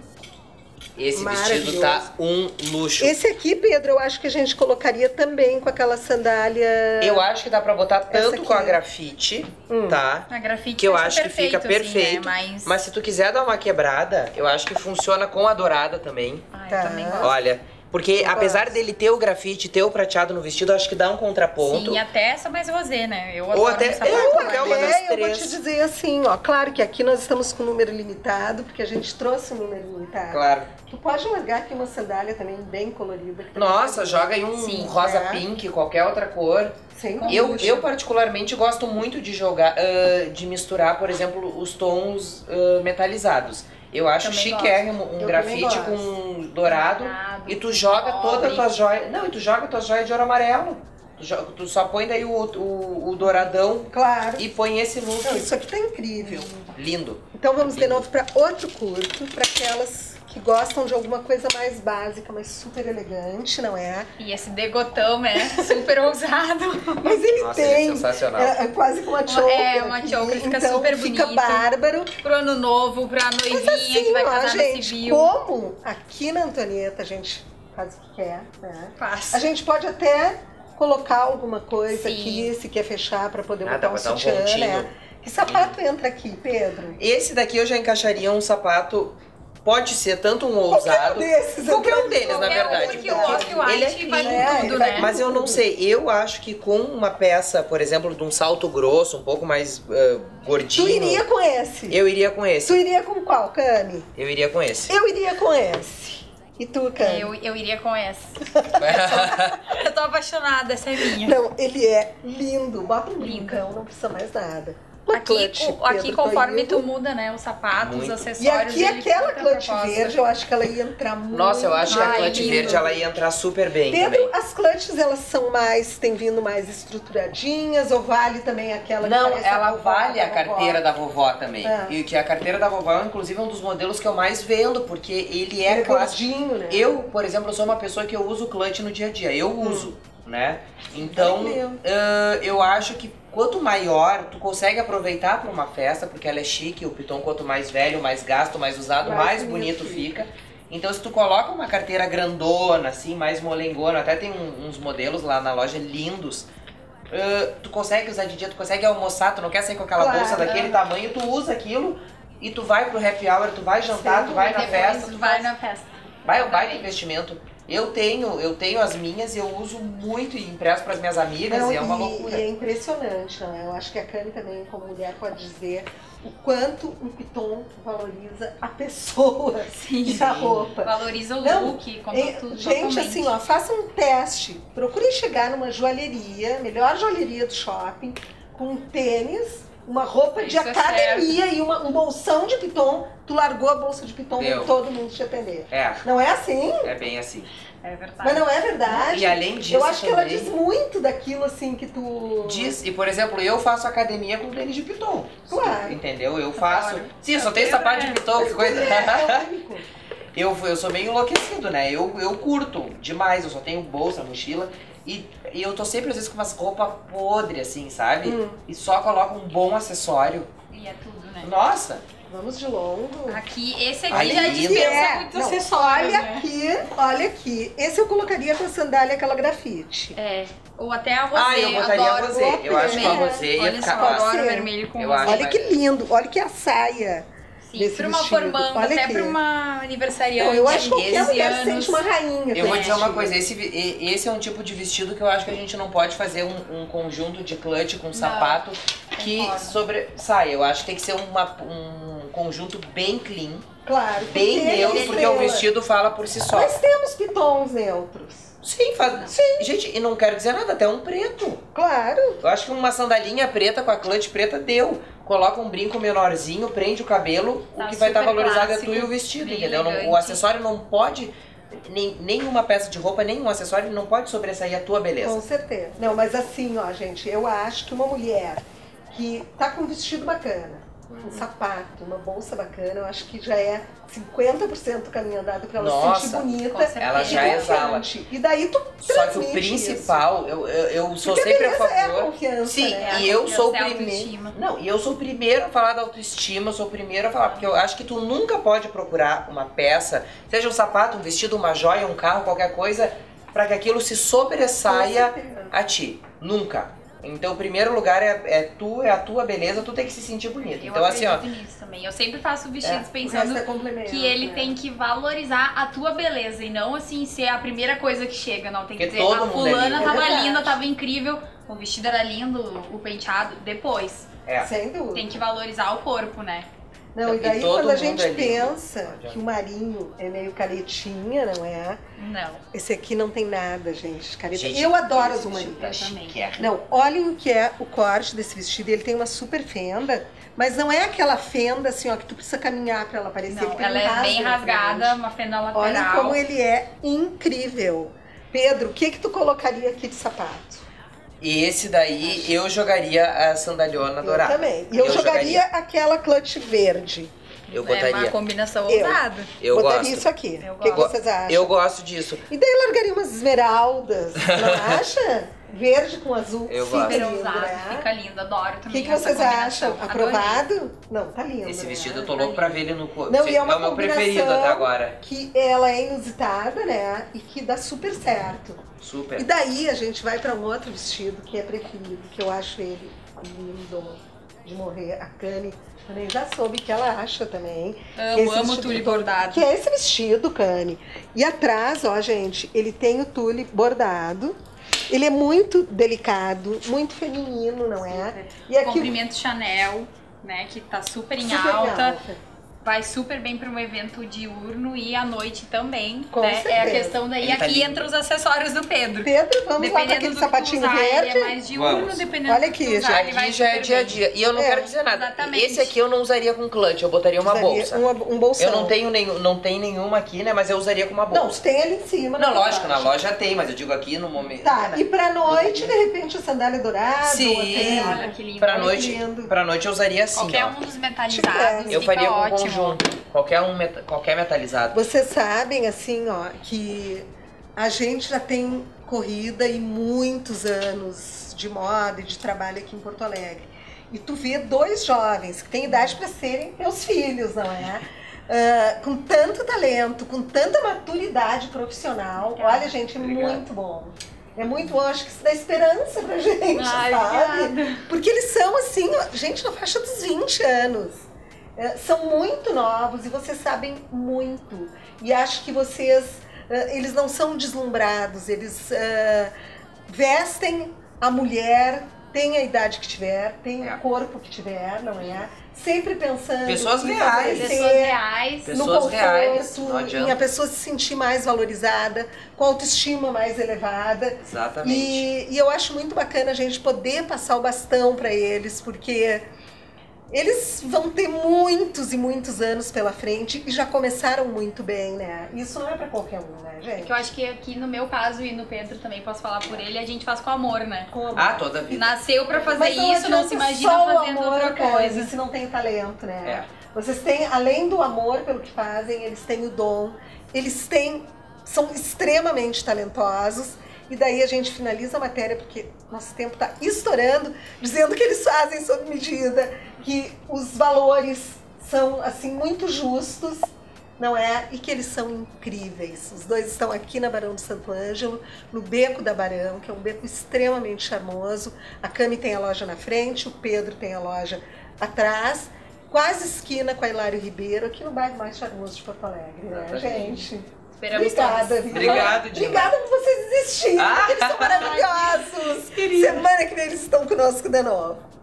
Speaker 10: Esse vestido
Speaker 1: Maravilhoso.
Speaker 10: tá um luxo.
Speaker 1: Esse aqui, Pedro, eu acho que a gente colocaria também com aquela sandália.
Speaker 10: Eu acho que dá pra botar tanto
Speaker 1: aqui.
Speaker 10: com a grafite,
Speaker 1: Hum.
Speaker 10: tá?
Speaker 11: A grafite
Speaker 10: Que eu
Speaker 11: fica
Speaker 10: acho que fica
Speaker 11: perfeito, assim,
Speaker 10: perfeito.
Speaker 11: né? Mas...
Speaker 10: Mas se tu quiser dar uma quebrada, eu acho que funciona com a dourada também.
Speaker 11: Ai,
Speaker 1: Tá.
Speaker 11: eu também gosto.
Speaker 10: Olha, porque
Speaker 1: Eu
Speaker 10: apesar
Speaker 1: gosto.
Speaker 10: dele ter o grafite, ter o prateado no vestido, eu acho que dá um contraponto.
Speaker 11: Sim, e até essa mais rosé, né? Eu
Speaker 10: Ou
Speaker 11: adoro
Speaker 10: até-
Speaker 11: um sapato
Speaker 10: eu
Speaker 11: rosé.
Speaker 10: até uma das
Speaker 1: É, eu vou
Speaker 10: três.
Speaker 1: te dizer assim, ó, claro que aqui nós estamos com número limitado, porque a gente trouxe um número limitado.
Speaker 10: Claro.
Speaker 1: Tu pode largar aqui uma sandália também bem colorida. que também
Speaker 10: Nossa,
Speaker 1: é
Speaker 10: joga aí um
Speaker 11: Sim,
Speaker 10: rosa
Speaker 1: né?
Speaker 10: pink, qualquer outra cor.
Speaker 1: Sem
Speaker 10: Eu,
Speaker 1: luxo.
Speaker 10: eu particularmente gosto muito de jogar, ah, de misturar, por exemplo, os tons ah, metalizados. Eu acho
Speaker 11: Também
Speaker 10: chiquérrimo um
Speaker 1: Eu
Speaker 10: grafite
Speaker 1: também
Speaker 10: com
Speaker 1: gosto.
Speaker 10: um dourado,
Speaker 11: Dourado,
Speaker 10: e tu joga
Speaker 11: cobre.
Speaker 10: todas as tuas joias. Não, e tu joga tuas joias de ouro amarelo. Tu, jo- tu só põe daí o, o, o douradão
Speaker 1: Claro.
Speaker 10: e põe esse look.
Speaker 1: Não, isso aqui tá incrível.
Speaker 10: Lindo.
Speaker 1: Então vamos de
Speaker 10: Lindo.
Speaker 1: novo para outro curto, para aquelas que gostam de alguma coisa mais básica, mas super elegante, não é?
Speaker 11: E esse degotão, né? Super ousado.
Speaker 1: Mas ele
Speaker 10: Nossa, ele é
Speaker 1: tem.
Speaker 10: sensacional.
Speaker 1: É, é quase que uma choker.
Speaker 11: É, uma
Speaker 1: aqui,
Speaker 11: choker, fica
Speaker 1: então
Speaker 11: super
Speaker 1: fica
Speaker 11: bonito.
Speaker 1: bárbaro.
Speaker 11: Pro ano novo, pra noivinha
Speaker 1: Mas assim,
Speaker 11: que vai
Speaker 1: ó,
Speaker 11: casar
Speaker 1: gente,
Speaker 11: no civil.
Speaker 1: como aqui na Antonieta a gente faz o que quer, né?
Speaker 11: Faz.
Speaker 1: A gente pode até colocar alguma coisa
Speaker 11: Sim.
Speaker 1: aqui, se quer fechar, para poder
Speaker 10: Ah,
Speaker 1: botar
Speaker 10: dá
Speaker 1: um
Speaker 10: pra dar um
Speaker 1: sutiã,
Speaker 10: pontinho.
Speaker 1: né? Que sapato entra aqui, Pedro?
Speaker 10: Esse daqui eu já encaixaria um sapato, pode ser tanto um
Speaker 1: Qualquer um
Speaker 10: ousado.
Speaker 1: desses.
Speaker 10: Qualquer um
Speaker 1: entra
Speaker 10: deles, na
Speaker 11: Qualquer um,
Speaker 10: verdade.
Speaker 11: porque o off-white
Speaker 10: Ele é
Speaker 11: vai
Speaker 10: clean.
Speaker 11: com
Speaker 1: É,
Speaker 11: tudo,
Speaker 1: ele vai
Speaker 11: né?
Speaker 10: Mas eu não sei, eu acho que com uma peça, por exemplo, de um salto grosso, um pouco mais uh, gordinho.
Speaker 1: Tu iria com esse?
Speaker 10: Eu iria com
Speaker 1: Tu
Speaker 10: esse.
Speaker 1: iria com qual, Cami?
Speaker 10: Eu iria com esse.
Speaker 1: Eu iria com esse. E tu, Cami?
Speaker 11: Eu, eu iria com essa. Eu tô apaixonada, essa é minha.
Speaker 1: Não, ele é lindo. Bota um
Speaker 11: Lindo.
Speaker 1: brincão, não precisa mais nada. Uma
Speaker 11: Aqui,
Speaker 1: clutch,
Speaker 11: o- aqui
Speaker 1: Pedro,
Speaker 11: conforme
Speaker 1: tô
Speaker 11: tu
Speaker 1: indo.
Speaker 11: muda, né, os sapatos,
Speaker 10: Muito.
Speaker 11: os
Speaker 1: E
Speaker 11: acessórios.
Speaker 1: aqui
Speaker 11: ele
Speaker 1: aquela
Speaker 11: fica outra
Speaker 1: clutch
Speaker 11: proposta.
Speaker 1: verde, eu acho que ela ia entrar muito.
Speaker 10: Nossa, eu acho que a
Speaker 11: Ai,
Speaker 10: clutch
Speaker 11: lindo.
Speaker 10: verde ela ia entrar super bem
Speaker 1: Pedro,
Speaker 10: também.
Speaker 1: as clutches, elas são mais, tem vindo mais estruturadinhas, ou vale também aquela que
Speaker 10: Não,
Speaker 1: parece
Speaker 10: ela
Speaker 1: vovó,
Speaker 10: vale a
Speaker 1: vovó?
Speaker 10: carteira da vovó também.
Speaker 1: É.
Speaker 10: E que a carteira da vovó é inclusive um dos modelos que eu mais vendo, porque ele é
Speaker 1: Ele é
Speaker 10: clássico.
Speaker 1: gordinho, né?
Speaker 10: Eu, por exemplo, eu sou uma pessoa que eu uso clutch no dia a dia. Eu uso, né? Então,
Speaker 1: Valeu.
Speaker 10: ah, eu acho que quanto maior, tu consegue aproveitar para uma festa, porque ela é chique, o piton quanto mais velho, mais gasto, mais usado,
Speaker 1: Mais
Speaker 10: mais,
Speaker 1: bonito
Speaker 10: bonito fica. Então, se tu coloca uma carteira grandona, assim, mais molengona, até tem um- uns modelos lá na loja lindos, ah, tu consegue usar de dia, tu consegue almoçar, tu não quer sair com aquela
Speaker 1: Claro,
Speaker 10: bolsa daquele
Speaker 1: é.
Speaker 10: tamanho, tu usa aquilo e tu vai pro happy hour, tu vai jantar,
Speaker 1: Sim,
Speaker 10: tu vai
Speaker 11: E
Speaker 10: na
Speaker 11: depois
Speaker 10: festa, tu
Speaker 11: vai
Speaker 10: faz-
Speaker 11: na festa.
Speaker 10: vai, vai no investimento. Eu tenho, eu tenho as minhas e eu uso muito e empresto para as minhas amigas
Speaker 1: Não,
Speaker 10: e é uma
Speaker 1: e,
Speaker 10: loucura.
Speaker 1: e é impressionante, não é? Eu acho que a Cami também, como mulher, pode dizer o quanto um piton valoriza a pessoa
Speaker 11: Sim.
Speaker 1: e a roupa.
Speaker 11: Valoriza o
Speaker 1: Não,
Speaker 11: look, compra
Speaker 1: É,
Speaker 11: tudo
Speaker 1: gente,
Speaker 11: totalmente.
Speaker 1: assim, ó, faça um teste. Procure chegar numa joalheria, melhor joalheria do shopping, com um tênis uma roupa de
Speaker 11: Isso é
Speaker 1: academia e uma, um bolsão de piton, tu largou a bolsa de piton
Speaker 10: Deu.
Speaker 1: e todo mundo te atender.
Speaker 10: É.
Speaker 1: Não é assim?
Speaker 10: É bem assim.
Speaker 11: É verdade.
Speaker 1: Mas não é verdade.
Speaker 10: E além disso
Speaker 1: eu acho que ela
Speaker 10: também-
Speaker 1: diz muito daquilo assim que tu...
Speaker 10: Diz, e por exemplo, eu faço academia com tênis de piton.
Speaker 1: Claro.
Speaker 10: Entendeu? Eu faço.
Speaker 11: Claro.
Speaker 10: Sim, eu só tenho sapato de piton, que coisa.
Speaker 1: É único.
Speaker 10: Eu, eu sou meio enlouquecido, né? Eu, eu curto demais, eu só tenho bolsa, mochila. E, e eu tô sempre, às vezes, com umas roupas podres, assim, sabe?
Speaker 1: Hum.
Speaker 10: E só coloco um bom acessório.
Speaker 11: E é tudo, né?
Speaker 10: Nossa!
Speaker 1: Vamos de longo.
Speaker 11: Aqui, esse aqui
Speaker 10: Aí,
Speaker 11: já
Speaker 10: lindo.
Speaker 11: dispensa
Speaker 1: É,
Speaker 11: muitos
Speaker 1: não,
Speaker 11: acessórios,
Speaker 1: olha
Speaker 11: né?
Speaker 1: aqui, olha aqui. Esse eu colocaria com a sandália, aquela grafite.
Speaker 11: É, ou até a rosé.
Speaker 10: Ah, eu botaria a
Speaker 11: adoro
Speaker 10: rosé. Eu acho que a
Speaker 11: vermelho.
Speaker 10: rosé ia
Speaker 11: Olha
Speaker 10: ficar
Speaker 11: só, eu
Speaker 10: massa.
Speaker 11: adoro
Speaker 1: Sim.
Speaker 11: vermelho com
Speaker 10: Eu
Speaker 11: rosé.
Speaker 10: acho
Speaker 1: Olha que lindo, olha que a saia.
Speaker 11: Sim,
Speaker 1: desse
Speaker 11: pra uma
Speaker 1: vestido.
Speaker 11: formanda,
Speaker 1: Olha
Speaker 11: até
Speaker 1: aqui.
Speaker 11: pra uma aniversariante.
Speaker 1: Não, eu acho que qualquer
Speaker 11: quinze
Speaker 1: mulher se
Speaker 11: anos.
Speaker 1: sente uma rainha.
Speaker 10: Eu vou
Speaker 1: com
Speaker 10: dizer uma
Speaker 1: vestido.
Speaker 10: coisa, esse, e- esse é um tipo de vestido que eu acho que a gente não pode fazer um, um conjunto de clutch com sapato que
Speaker 11: concordo.
Speaker 10: sobressaia. Eu acho que tem que ser uma, um conjunto bem clean,
Speaker 1: Claro.
Speaker 10: bem
Speaker 1: porque
Speaker 10: neutro,
Speaker 1: ele
Speaker 10: porque o
Speaker 1: estrela.
Speaker 10: vestido fala por si só.
Speaker 1: Nós temos pitons neutros.
Speaker 10: Sim, faz, sim, gente, e não quero dizer nada, até um preto.
Speaker 1: Claro.
Speaker 10: Eu acho que uma sandalinha preta com a clutch preta deu. Coloca um brinco menorzinho, prende o cabelo,
Speaker 11: Tá
Speaker 10: o que vai estar
Speaker 11: super
Speaker 10: valorizado é
Speaker 11: clássico,
Speaker 10: tu e o vestido,
Speaker 11: bem
Speaker 10: entendeu? Não- o
Speaker 11: elegante.
Speaker 10: acessório não pode, nem, nenhuma peça de roupa, nenhum acessório não pode sobressair a tua beleza.
Speaker 1: Com certeza. Não, mas assim, ó, gente, eu acho que uma mulher que tá com um vestido bacana, um sapato, uma bolsa bacana, eu acho que já é cinquenta por cento caminho andado pra ela se
Speaker 10: Nossa,
Speaker 1: sentir bonita.
Speaker 11: com certeza.
Speaker 10: Ela
Speaker 1: e
Speaker 10: já exala.
Speaker 1: confiante. E daí tu
Speaker 10: Só que o
Speaker 1: transmite
Speaker 10: principal, eu, eu, eu
Speaker 1: isso.
Speaker 10: sou
Speaker 1: Porque
Speaker 10: sempre a
Speaker 1: beleza é a
Speaker 10: favor.
Speaker 1: confiança,
Speaker 10: Sim,
Speaker 1: né?
Speaker 10: e eu
Speaker 11: Confiança
Speaker 10: sou o
Speaker 11: é
Speaker 10: primeiro.
Speaker 11: autoestima.
Speaker 10: Não, e eu sou o primeiro a falar da autoestima, eu sou o primeiro a falar, porque eu acho que tu nunca pode procurar uma peça, seja um sapato, um vestido, uma joia, um carro, qualquer coisa, pra que aquilo se sobressaia
Speaker 1: Com certeza.
Speaker 10: a ti. Nunca. Então, o primeiro lugar é, é tu, é a tua beleza, tu tem que se sentir bonito.
Speaker 11: Eu
Speaker 10: Então, assim, ó.
Speaker 11: acredito nisso também. Eu sempre faço vestidos
Speaker 10: É,
Speaker 1: O
Speaker 11: pensando
Speaker 1: resto é complemento,
Speaker 11: que ele
Speaker 1: né?
Speaker 11: tem que valorizar a tua beleza e não assim ser a primeira coisa que chega, não. Tem que
Speaker 10: Porque
Speaker 11: dizer,
Speaker 10: todo
Speaker 11: a
Speaker 10: mundo é
Speaker 11: fulana
Speaker 10: lindo.
Speaker 11: tava
Speaker 1: É verdade.
Speaker 11: linda, tava incrível, o vestido era lindo, o penteado, depois.
Speaker 10: É.
Speaker 1: Sem dúvida.
Speaker 11: Tem que valorizar o corpo, né?
Speaker 1: Não, e
Speaker 10: E
Speaker 1: daí
Speaker 10: todo
Speaker 1: quando a
Speaker 10: mundo
Speaker 1: gente
Speaker 10: é lindo.
Speaker 1: pensa
Speaker 10: Não adianta.
Speaker 1: que o marinho é meio caretinha, não é?
Speaker 11: Não.
Speaker 1: Esse aqui não tem nada, gente. Careta.
Speaker 10: Gente,
Speaker 1: eu adoro
Speaker 10: esse
Speaker 1: azul marinho.
Speaker 10: vestido tá chique.
Speaker 1: Não, olhem o que é o corte desse vestido. Ele tem uma super fenda, mas não é aquela fenda assim, ó, que tu precisa caminhar pra ela aparecer.
Speaker 11: Não,
Speaker 1: Ele tem
Speaker 11: ela
Speaker 1: um
Speaker 11: é
Speaker 1: rasgo
Speaker 11: bem
Speaker 1: na
Speaker 11: rasgada,
Speaker 1: frente.
Speaker 11: uma fenda lateral.
Speaker 1: Olhem como ele é incrível. Pedro, o que que tu colocaria aqui de sapato?
Speaker 10: E esse daí, eu jogaria a sandaliona dourada.
Speaker 1: Eu também. E eu, jogaria, aquela clutch verde.
Speaker 10: Eu
Speaker 11: É uma
Speaker 10: botaria.
Speaker 11: combinação
Speaker 1: Eu.
Speaker 11: ousada.
Speaker 10: Eu
Speaker 1: Botaria
Speaker 10: gosto.
Speaker 1: isso aqui.
Speaker 11: Eu
Speaker 1: O que, que
Speaker 11: gosto.
Speaker 1: vocês acham?
Speaker 10: Eu gosto disso.
Speaker 1: E daí largaria umas esmeraldas, não acha? Verde com azul.
Speaker 10: Eu
Speaker 1: fica
Speaker 10: gosto.
Speaker 11: Super
Speaker 1: lindo,
Speaker 11: ousado,
Speaker 1: né?
Speaker 11: fica lindo, adoro
Speaker 1: O
Speaker 11: também.
Speaker 1: que, que
Speaker 11: essa
Speaker 1: vocês
Speaker 11: combinação.
Speaker 1: acham?
Speaker 11: Adorei.
Speaker 1: Aprovado? Não, tá lindo.
Speaker 10: Esse
Speaker 1: né?
Speaker 10: vestido eu tô louco pra ver ele no corpo.
Speaker 1: Não, e é uma
Speaker 10: o meu
Speaker 1: combinação
Speaker 10: preferido até agora.
Speaker 1: que ela é inusitada, né? E que dá super certo.
Speaker 10: Super.
Speaker 1: E daí a gente vai pra um outro vestido que é preferido, que eu acho ele lindo de morrer. A Cami também já soube que ela acha também.
Speaker 11: Amo,
Speaker 1: Que esse
Speaker 11: amo
Speaker 1: vestido
Speaker 11: tule
Speaker 1: todo-
Speaker 11: bordado.
Speaker 1: Que é esse vestido, Cami. E atrás, ó, gente, ele tem o tule bordado. Ele é muito delicado, muito feminino, não é? E aqui
Speaker 11: Comprimento Chanel, né? Que tá super em
Speaker 1: super
Speaker 11: alta.
Speaker 1: alta.
Speaker 11: Vai super bem para um evento diurno e à noite também,
Speaker 1: Com
Speaker 11: né? É a
Speaker 1: certeza.
Speaker 11: questão daí,
Speaker 10: Ele tá
Speaker 11: aqui
Speaker 10: lindo.
Speaker 11: entra os acessórios do Pedro.
Speaker 1: Pedro, vamos lá com
Speaker 11: Dependendo
Speaker 1: aquele
Speaker 11: do que
Speaker 1: sapatinho
Speaker 11: tu usar,
Speaker 1: verde.
Speaker 11: ele é mais diurno,
Speaker 10: Vamos.
Speaker 11: dependendo
Speaker 1: Olha
Speaker 11: do que
Speaker 1: aqui,
Speaker 11: tu usar, ele vai
Speaker 10: Aqui já é
Speaker 11: super
Speaker 10: dia a
Speaker 11: bem.
Speaker 10: dia. E eu não
Speaker 1: É,
Speaker 10: quero dizer nada.
Speaker 11: exatamente.
Speaker 10: Esse aqui eu não usaria com clutch, eu botaria uma
Speaker 1: Usaria
Speaker 10: bolsa.
Speaker 1: uma- um bolsão.
Speaker 10: Eu não tenho nenhum, não tem nenhuma aqui, né? Mas eu usaria com uma
Speaker 1: Não,
Speaker 10: bolsa.
Speaker 1: tem ali em cima.
Speaker 10: Não,
Speaker 1: na
Speaker 10: lógico, na
Speaker 1: loja.
Speaker 10: loja tem, mas eu digo aqui no momento.
Speaker 1: Tá,
Speaker 10: né?
Speaker 1: e pra noite, de repente, a sandália dourada.
Speaker 10: Sim,
Speaker 1: ou até-
Speaker 11: Olha que lindo.
Speaker 10: pra
Speaker 1: olha
Speaker 10: noite,
Speaker 1: que lindo.
Speaker 10: pra noite eu usaria assim,
Speaker 11: Qualquer
Speaker 10: ó.
Speaker 11: um dos metalizados
Speaker 10: Eu
Speaker 11: fica
Speaker 10: faria com
Speaker 11: ótimo.
Speaker 10: conjunto. Qualquer um, meta- qualquer metalizado.
Speaker 1: Vocês sabem, assim, ó, que a gente já tem corrida e muitos anos de moda e de trabalho aqui em Porto Alegre. E tu vê dois jovens que têm idade para serem meus filhos, não é? Ah, com tanto talento, com tanta maturidade profissional. Olha, gente, é
Speaker 10: Obrigado.
Speaker 1: muito bom. É muito bom, acho que isso dá esperança pra gente,
Speaker 11: Ai,
Speaker 1: sabe?
Speaker 11: obrigada.
Speaker 1: Porque eles são, assim, ó, gente, na faixa dos vinte anos. É, são muito novos e vocês sabem muito. E acho que vocês, eh, eles não são deslumbrados, eles eh, vestem a mulher, tem a idade que tiver, tem
Speaker 10: É.
Speaker 1: o corpo que tiver, não é? Sempre pensando
Speaker 10: Pessoas
Speaker 1: em
Speaker 10: reais.
Speaker 1: favorecer,
Speaker 11: Pessoas reais.
Speaker 10: Pessoas
Speaker 1: no conforto,
Speaker 10: reais, não
Speaker 1: em
Speaker 10: adianta.
Speaker 1: a pessoa se sentir mais valorizada, com autoestima mais elevada.
Speaker 10: Exatamente.
Speaker 1: E, e eu acho muito bacana a gente poder passar o bastão para eles, porque eles vão ter muitos e muitos anos pela frente e já começaram muito bem, né? Isso não é pra qualquer um, né, gente?
Speaker 11: Que eu acho que aqui no meu caso e no Pedro também posso falar por ele, a gente faz com amor, né?
Speaker 1: Com amor.
Speaker 10: Ah, toda a vida.
Speaker 11: Nasceu pra fazer
Speaker 1: Mas não
Speaker 11: isso, não
Speaker 1: adianta
Speaker 11: se imagina
Speaker 1: só o
Speaker 11: fazendo
Speaker 1: amor,
Speaker 11: outra
Speaker 1: cara,
Speaker 11: coisa.
Speaker 1: se não tem talento, né?
Speaker 10: É.
Speaker 1: Vocês têm, além do amor pelo que fazem, eles têm o dom, eles têm, são extremamente talentosos. E daí a gente finaliza a matéria, porque nosso tempo está estourando, dizendo que eles fazem sob medida, que os valores são, assim, muito justos, não é? E que eles são incríveis. Os dois estão aqui na Barão de Santo Ângelo, no Beco da Barão, que é um beco extremamente charmoso. A Cami tem a loja na frente, o Pedro tem a loja atrás, quase esquina com a Hilário Ribeiro, aqui no bairro mais charmoso de Porto Alegre, né, gente?
Speaker 11: Esperamos
Speaker 1: Obrigada,
Speaker 11: todos.
Speaker 1: Vivi.
Speaker 10: Obrigado, Dina.
Speaker 1: Obrigada por vocês existirem,
Speaker 10: Ah.
Speaker 1: eles são maravilhosos. Semana que vem eles estão conosco de novo.